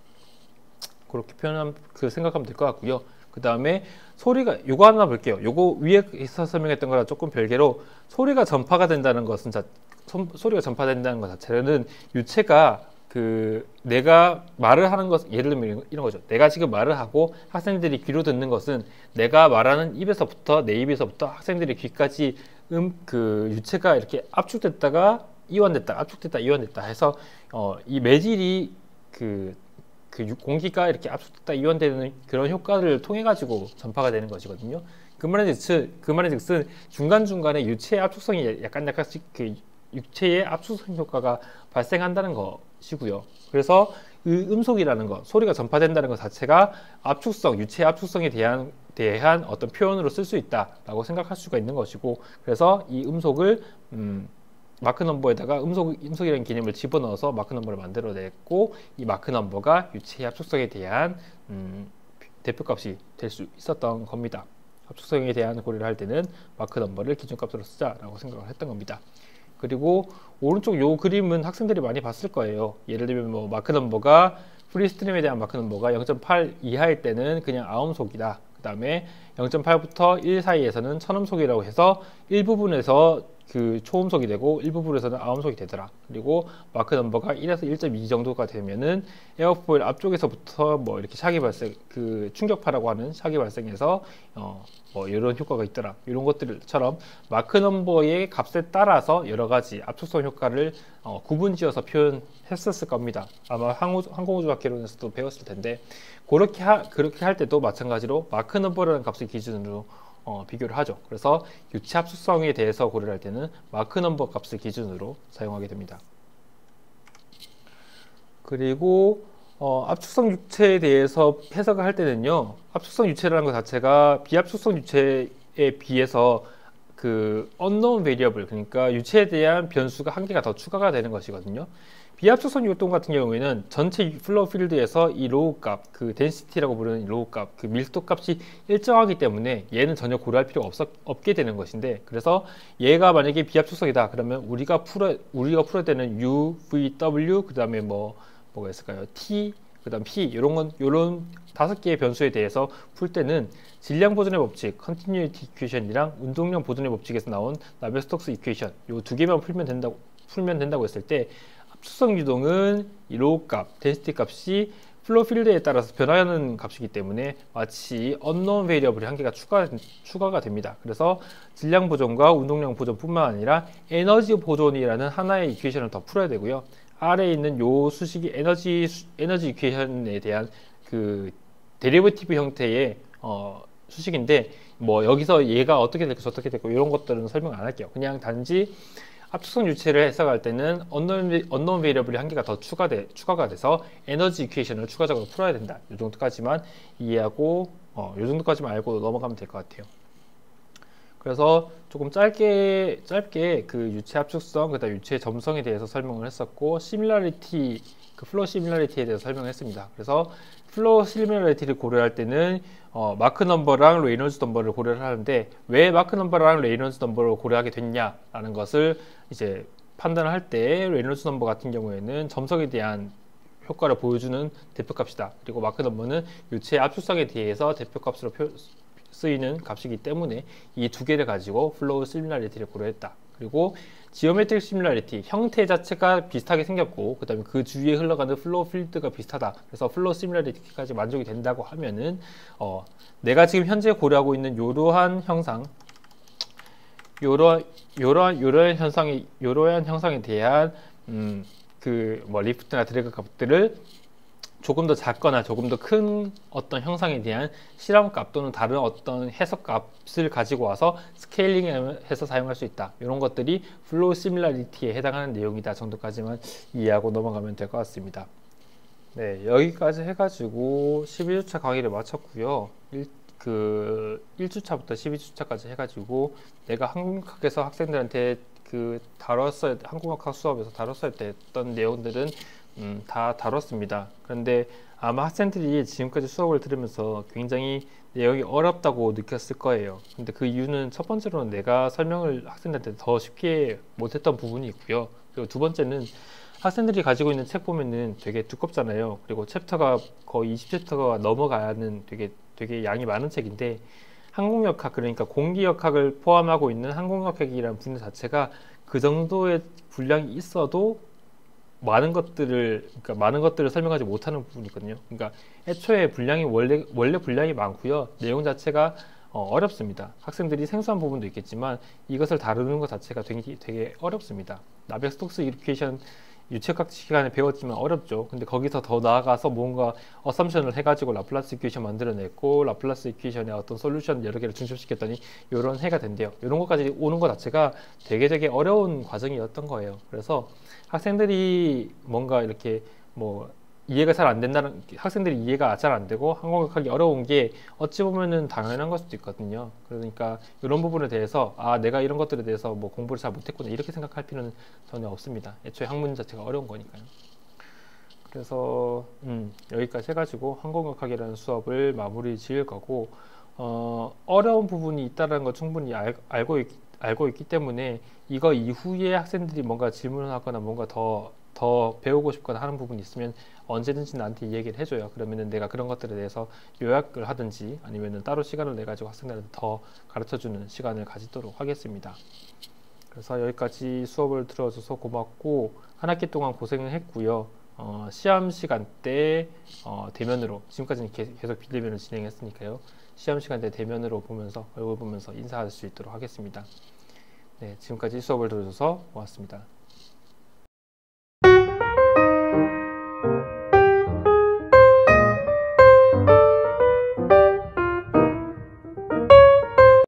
그렇게 표현하면 그 생각하면 될 것 같고요. 그 다음에 소리가, 요거 하나 볼게요. 요거 위에서 설명했던 거랑 조금 별개로 소리가 전파가 된다는 것은 자, 소, 소리가 전파된다는 것 자체는 유체가 그 내가 말을 하는 것, 예를 들면 이런 거죠. 내가 지금 말을 하고 학생들이 귀로 듣는 것은 내가 말하는 입에서부터 내 입에서부터 학생들의 귀까지 음, 그 유체가 이렇게 압축됐다가 이완됐다, 압축됐다, 이완됐다 해서 어, 이 매질이 그 그 공기가 이렇게 압축됐다 이완되는 그런 효과를 통해 가지고 전파가 되는 것이거든요. 그 말인즉슨 그 말인즉슨 중간중간에 유체의 압축성이 약간 약간씩 그 유체의 압축성 효과가 발생한다는 것이고요. 그래서 그 음속이라는 것, 소리가 전파된다는 것 자체가 압축성, 유체의 압축성에 대한 대한 어떤 표현으로 쓸 수 있다라고 생각할 수가 있는 것이고, 그래서 이 음속을 음, 마크 넘버에다가 음속, 음속이라는 개념을 집어넣어서 마크 넘버를 만들어냈고, 이 마크 넘버가 유체의 합축성에 대한 음, 대표값이 될 수 있었던 겁니다. 합축성에 대한 고려를 할 때는 마크 넘버를 기준값으로 쓰자라고 생각을 했던 겁니다. 그리고 오른쪽 요 그림은 학생들이 많이 봤을 거예요. 예를 들면 뭐 마크 넘버가 프리스트림에 대한 마크 넘버가 영 점 팔 이하일 때는 그냥 아음속이다. 그 다음에 영 점 팔부터 일 사이에서는 천음속이라고 해서 일부분에서 그 초음속이 되고 일부분에서는 아음속이 되더라. 그리고 마크 넘버가 일에서 일 점 이 정도가 되면은 에어포일 앞쪽에서부터 뭐 이렇게 샥이 발생, 그 충격파라고 하는 샥이 발생해서 어 뭐 이런 효과가 있더라. 이런 것들처럼 마크 넘버의 값에 따라서 여러 가지 압축성 효과를 어 구분지어서 표현했었을 겁니다. 아마 항공우주학개론에서도 배웠을 텐데, 그렇게 하, 그렇게 할 때도 마찬가지로 마크 넘버라는 값을 기준으로 어, 비교를 하죠. 그래서 유체 합숙성에 대해서 고려를 할 때는 마크 넘버 값을 기준으로 사용하게 됩니다. 그리고 어, 압축성 유체에 대해서 해석을 할 때는요, 압축성 유체라는 것 자체가 비압축성 유체에 비해서 그 unknown variable, 그러니까 유체에 대한 변수가 한 개가 더 추가가 되는 것이거든요. 비압축성 요동 같은 경우에는 전체 플로우 필드에서 이 로우 값, 그 density라고 부르는 이 로우 값, 그 밀도 값이 일정하기 때문에 얘는 전혀 고려할 필요가 없, 없게 되는 것인데, 그래서 얘가 만약에 비압축성이다 그러면 우리가 풀어 우리가 풀어야 되는 U, V, W, 그 다음에 뭐 뭐가 있을까요? T, 그 다음 P, 이런 건, 요런 다섯 개의 변수에 대해서 풀 때는 질량 보존의 법칙, Continuity Equation이랑 운동량 보존의 법칙에서 나온 나베스톡스 이퀘이션, 요 두 개만 풀면 된다고, 풀면 된다고 했을 때, 압축성 유동은 이 로우 값, density 값이 플로우 필드에 따라서 변화하는 값이기 때문에 마치 unknown variable이 한 개가 추가, 추가가 됩니다. 그래서 질량 보존과 운동량 보존뿐만 아니라 에너지 보존이라는 하나의 이퀘이션을 더 풀어야 되고요. 아래에 있는 요 수식이 에너지 에너지 이퀘이션에 대한 그 데리버티브 형태의 어, 수식인데, 뭐 여기서 얘가 어떻게 될까 어떻게 될까 이런 것들은 설명 안 할게요. 그냥 단지 압축성 유체를 해석할 때는 unknown, unknown variable이 한 개가 더 추가돼, 추가가 돼서 에너지 이퀘이션을 추가적으로 풀어야 된다. 이 정도까지만 이해하고 어, 이 정도까지만 알고 넘어가면 될 것 같아요. 그래서 조금 짧게 짧게 그 유체 압축성, 그다음 유체 점성에 대해서 설명을 했었고, 시밀러리티, 그 플로우 시밀러리티에 대해서 설명했습니다. 그래서 플로우 시밀러리티를 고려할 때는 어, 마크 넘버랑 레이놀즈 넘버를 고려를 하는데, 왜 마크 넘버랑 레이놀즈 넘버를 고려하게 됐냐라는 것을 이제 판단을 할 때, 레이놀즈 넘버 같은 경우에는 점성에 대한 효과를 보여주는 대표값이다. 그리고 마크 넘버는 유체 압축성에 대해서 대표값으로 표, 쓰이는 값이기 때문에 이 두 개를 가지고 플로우 시밀러리티를 고려했다. 그리고 지오메트릭 시밀러리티, 형태 자체가 비슷하게 생겼고 그 다음에 그 주위에 흘러가는 플로우 필드가 비슷하다. 그래서 플로우 시밀러리티까지 만족이 된다고 하면은 어, 내가 지금 현재 고려하고 있는 이러한 형상, 요러 요러한 요러한 현상이 요러한 형상에 대한 음, 그 뭐 리프트나 드래그 값들을 조금 더 작거나 조금 더 큰 어떤 형상에 대한 실험값 또는 다른 어떤 해석값을 가지고 와서 스케일링해서 사용할 수 있다. 이런 것들이 플로우 시밀러리티에 해당하는 내용이다 정도까지만 이해하고 넘어가면 될 것 같습니다. 네, 여기까지 해가지고 십일 주차 강의를 마쳤고요. 일, 그 일 주차부터 십이 주차까지 해가지고 내가 한국학에서 학생들한테 그 다뤘어야 한국학 수업에서 다뤘어야 됐던 내용들은 음, 다 다뤘습니다. 그런데 아마 학생들이 지금까지 수업을 들으면서 굉장히 내용이 어렵다고 느꼈을 거예요. 근데 그 이유는 첫 번째로는 내가 설명을 학생들한테 더 쉽게 못했던 부분이 있고요. 그리고 두 번째는 학생들이 가지고 있는 책 보면은 되게 두껍잖아요. 그리고 챕터가 거의 이십 챕터가 넘어가는 되게 되게 양이 많은 책인데, 항공역학, 그러니까 공기역학을 포함하고 있는 항공역학이라는 분야 자체가 그 정도의 분량이 있어도 많은 것들을 그러니까 많은 것들을 설명하지 못하는 부분이 있거든요. 그러니까 애초에 분량이 원래 원래 분량이 많고요. 내용 자체가 어, 어렵습니다. 학생들이 생소한 부분도 있겠지만 이것을 다루는 것 자체가 되게, 되게 어렵습니다. 나베스톡스 이퀘이션 유체학 시간에 배웠지만 어렵죠. 근데 거기서 더 나아가서 뭔가 어썸션을 해가지고 라플라스 이퀘이션 만들어냈고, 라플라스 이퀘이션의 어떤 솔루션 여러 개를 중첩시켰더니 이런 해가 된대요. 이런 것까지 오는 것 자체가 되게 되게 어려운 과정이었던 거예요. 그래서 학생들이 뭔가 이렇게 뭐 이해가 잘 안 된다는, 학생들이 이해가 잘 안 되고 항공역학이 어려운 게 어찌 보면은 당연한 걸 수도 있거든요. 그러니까 이런 부분에 대해서 아 내가 이런 것들에 대해서 뭐 공부를 잘 못했구나 이렇게 생각할 필요는 전혀 없습니다. 애초에 학문 자체가 어려운 거니까요. 그래서 음, 여기까지 해가지고 항공역학이라는 수업을 마무리 지을 거고, 어, 어려운 부분이 있다는 거 충분히 알, 알고 있, 알고 있기 때문에 이거 이후에 학생들이 뭔가 질문을 하거나 뭔가 더 더 배우고 싶거나 하는 부분이 있으면 언제든지 나한테 얘기를 해줘요. 그러면은 내가 그런 것들에 대해서 요약을 하든지 아니면은 따로 시간을 내 가지고 학생들한테 더 가르쳐주는 시간을 가지도록 하겠습니다. 그래서 여기까지 수업을 들어줘서 고맙고, 한 학기 동안 고생을 했고요. 어, 시험 시간 때 어, 대면으로, 지금까지는 계속 비대면으로 진행했으니까요. 시험 시간 때 대면으로 보면서 얼굴 보면서 인사할 수 있도록 하겠습니다. 네, 지금까지 수업을 들어줘서 고맙습니다.